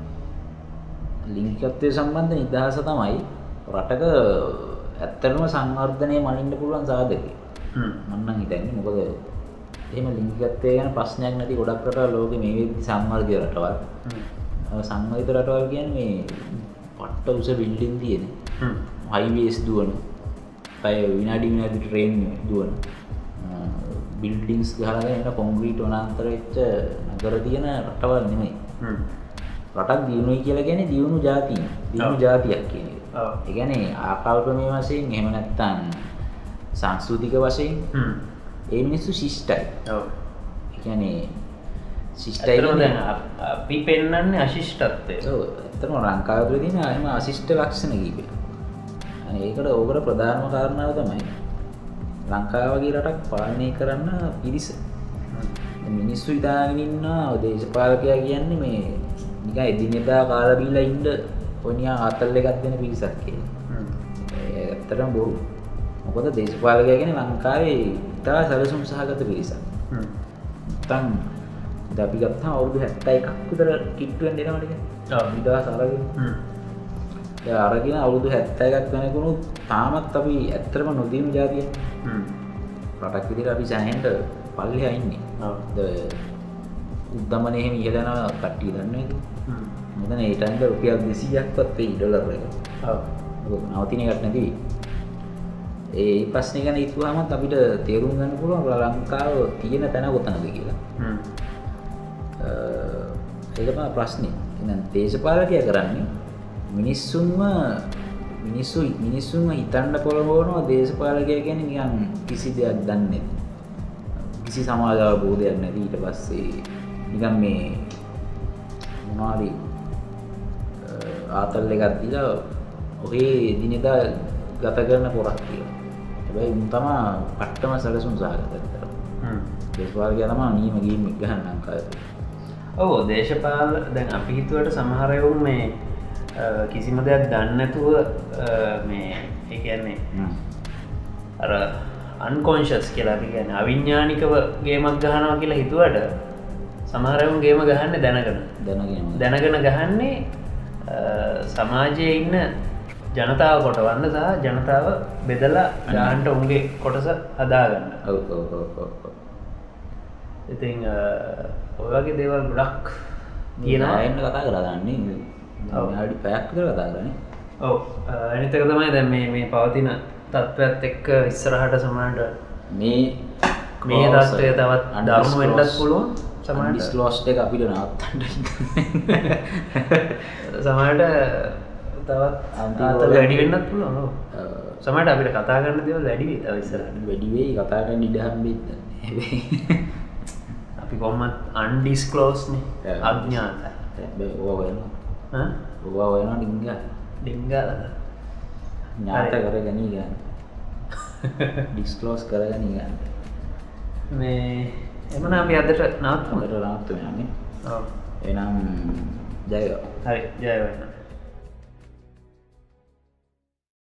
ලිංගිකත්වය සම්බන්ධ නිදහස තමයි රටක ඇත්තටම සංවර්ධනය මනින්න පුළුවන් සාධකය. මම නම් හිතන්නේ මොකද එහෙම ලිංගිකත්වය ගැන ප්‍රශ්නයක් නැති ගොඩක් රටවල් ලෝකෙ මේ වෙද්දි සංවර්ධිත රටවල්. සංවර්ධිත රටවල් කියන්නේ මේ පට්ට උස බිල්ඩින් තියෙන. හයිවේස් දුවන. පය විනාඩි විනාඩි ට්‍රේන් දුවන. බිල්ඩින්ස් ගහලා එන කොන්ක්‍රීට් වනාන්තර වෙච්ච නගර තියෙන රටවල් නෙමෙයි. රටක් දියුණුවයි කියලා කියන්නේ දියුණු ජාතිය. දියුණු ජාතියක් කියන එක. ඔව්. ඒ කියන්නේ ආකල්පමය වශයෙන් එහෙම නැත්නම් සංස්කෘතික වශයෙන් ඒ මිනිස්සු ශිෂ්ටයි. ඔව්. ඒ කියන්නේ ශිෂ්ටයි දැන් අපි පෙන්වන්නේ අශිෂ්ටත්වය. ඔව්. ඇත්තටම ලංකාව තුළ තියෙන එහෙම අශිෂ්ට ලක්ෂණ කීපයක්. අනේ ඒකට ඕකට ප්‍රධානම කාරණාව තමයි ලංකාව වගේ රටක් පාලනය කරන්න පිරිස. මිනිස්සු හිතාගෙන ඉන්නවා දේශපාලකයා කියන්නේ මේ නිකන් එදිනෙදා කාලා බීලා ඉන්න ඔනියා ආතල් එකක් දෙන පිරිසක් කියලා. හ්ම්. ඒ ඇත්තටම බොරු. මොකද දේශපාලකයා කියන්නේ ලංකාවේ ඉතා සැලසුම් සහගත පිරිසක්. හ්ම්. නැත්තම් දැන් අපි ගත්තාම අවුරුදු හැත්තෑ එකක් විතර කිට්ටු වෙන්න එනවනේ කියන්නේ. ඔව්. විදාස අරගෙන. හ්ම්. දැන් අරගෙන අවුරුදු හැත්තෑ එකක් වෙනකුණු තාමත් අපි ඇත්තටම නොදීමු જાතියක්. හ්ම්. රටක් විදිහට අපි සෑහෙන්න පල්ලෙහා ඉන්නේ. ඔව්. උද්දමනේ එහෙම ඉහළ යන කට්ටිය දන්නවද? හ්ම්. මොකද ඒ ටයිම් වල රුපියල් දෙසීයක්වත් වෙයි ඩොලර් එක. ඔව්. ඒක නවතින එකක් නැති. ඒ ප්‍රශ්නේ ගැන හිතුවාම අපිට තේරුම් ගන්න පුළුවන් ලංකාව තියෙන තැන කොතනද කියලා. හ්ම්. ඒක තමයි ප්‍රශ්නේ. එහෙනම් දේශපාලකයා කරන්නේ මිනිස්සුන්ව මිනිස්සු මිනිස්සුන්ව හිතන්න පොළඹවනවා දේශපාලකයා කියන්නේ නිකන් කිසි දෙයක් දන්නේ නැති. කිසි සමාජ අවබෝධයක් නැති ඊට පස්සේ නිකන් මේ මොනවාරි ආතල් එකක් දීලා ඔහේ දිනෙදා ගත කරන පොරක් කියලා. හැබැයි උන් තමයි පට්ටම සැලසුම් සහගතද. හ්ම්. දේශපාලකයා තමයි නියම ගේම් එක ගන්න ලංකාවේ. ඔව් දේශපාල දැන් අපි හිතුවට සමහර අය මේ කිසිම දෙයක් දන්නේ නැතුව මේ ඒ කියන්නේ අර අන්කොන්ෂස් කියලා අපි කියන්නේ අවිඥානිකව ගේමක් ගහනවා කියලා හිතුවට සමහර අය ගේම ගහන්නේ දැනගෙන දැනගෙන දැනගෙන ගහන්නේ සමාජයේ ඉන්න ජනතාව කොටවන්න සහ ජනතාව බෙදලා ගහන්න උන්ගේ කොටස හදාගන්න. ඔව් ඔව් ඔව් ඔව්. ඉතින් ඔය වගේ දේවල් ගොඩක් තියෙනවා. ආයෙත් කතා කරලා දාන්නේ. ඔව්. හරි පැයක් විතර කතා කරන්නේ. ඔව්. අනිත් එක තමයි දැන් මේ මේ පවතින තත්ත්වයක් එක්ක ඉස්සරහට සමානට මේ මේ තත්ත්වය තවත් දරුණු වෙන්නත් පුළුවන්. සමානට ඩිස්ක්ලෝස්ඩ් එක අපිට නවත්තන්න. සමානට තවත් ආතල් වැඩි වෙන්නත් පුළුවන්. ඔව්. සමානට අපිට කතා කරන්න දේවල් වැඩි වෙයි තව ඉස්සරහට. වැඩි වෙයි කතා කරන්න ඉඩ හම්බෙන්න. හැබැයි අපි කොහොමත් අන්ඩිස්ක්ලෝස් නේ අඥාතයි. හැබැයි ඕවා වෙනවා. හා? ඕවා වෙනවා ඩිංගා. ඩිංගාද? ඥාත කරගනී ගන්න. ඩිස්ක්ලෝස් කරගනී ගන්න. මේ එමනම් අපි අදට නවත්වමු. අදට නවත්වමු යන්නේ. ඔව්. එහෙනම් ජය වේවා. හරි ජය වේවා.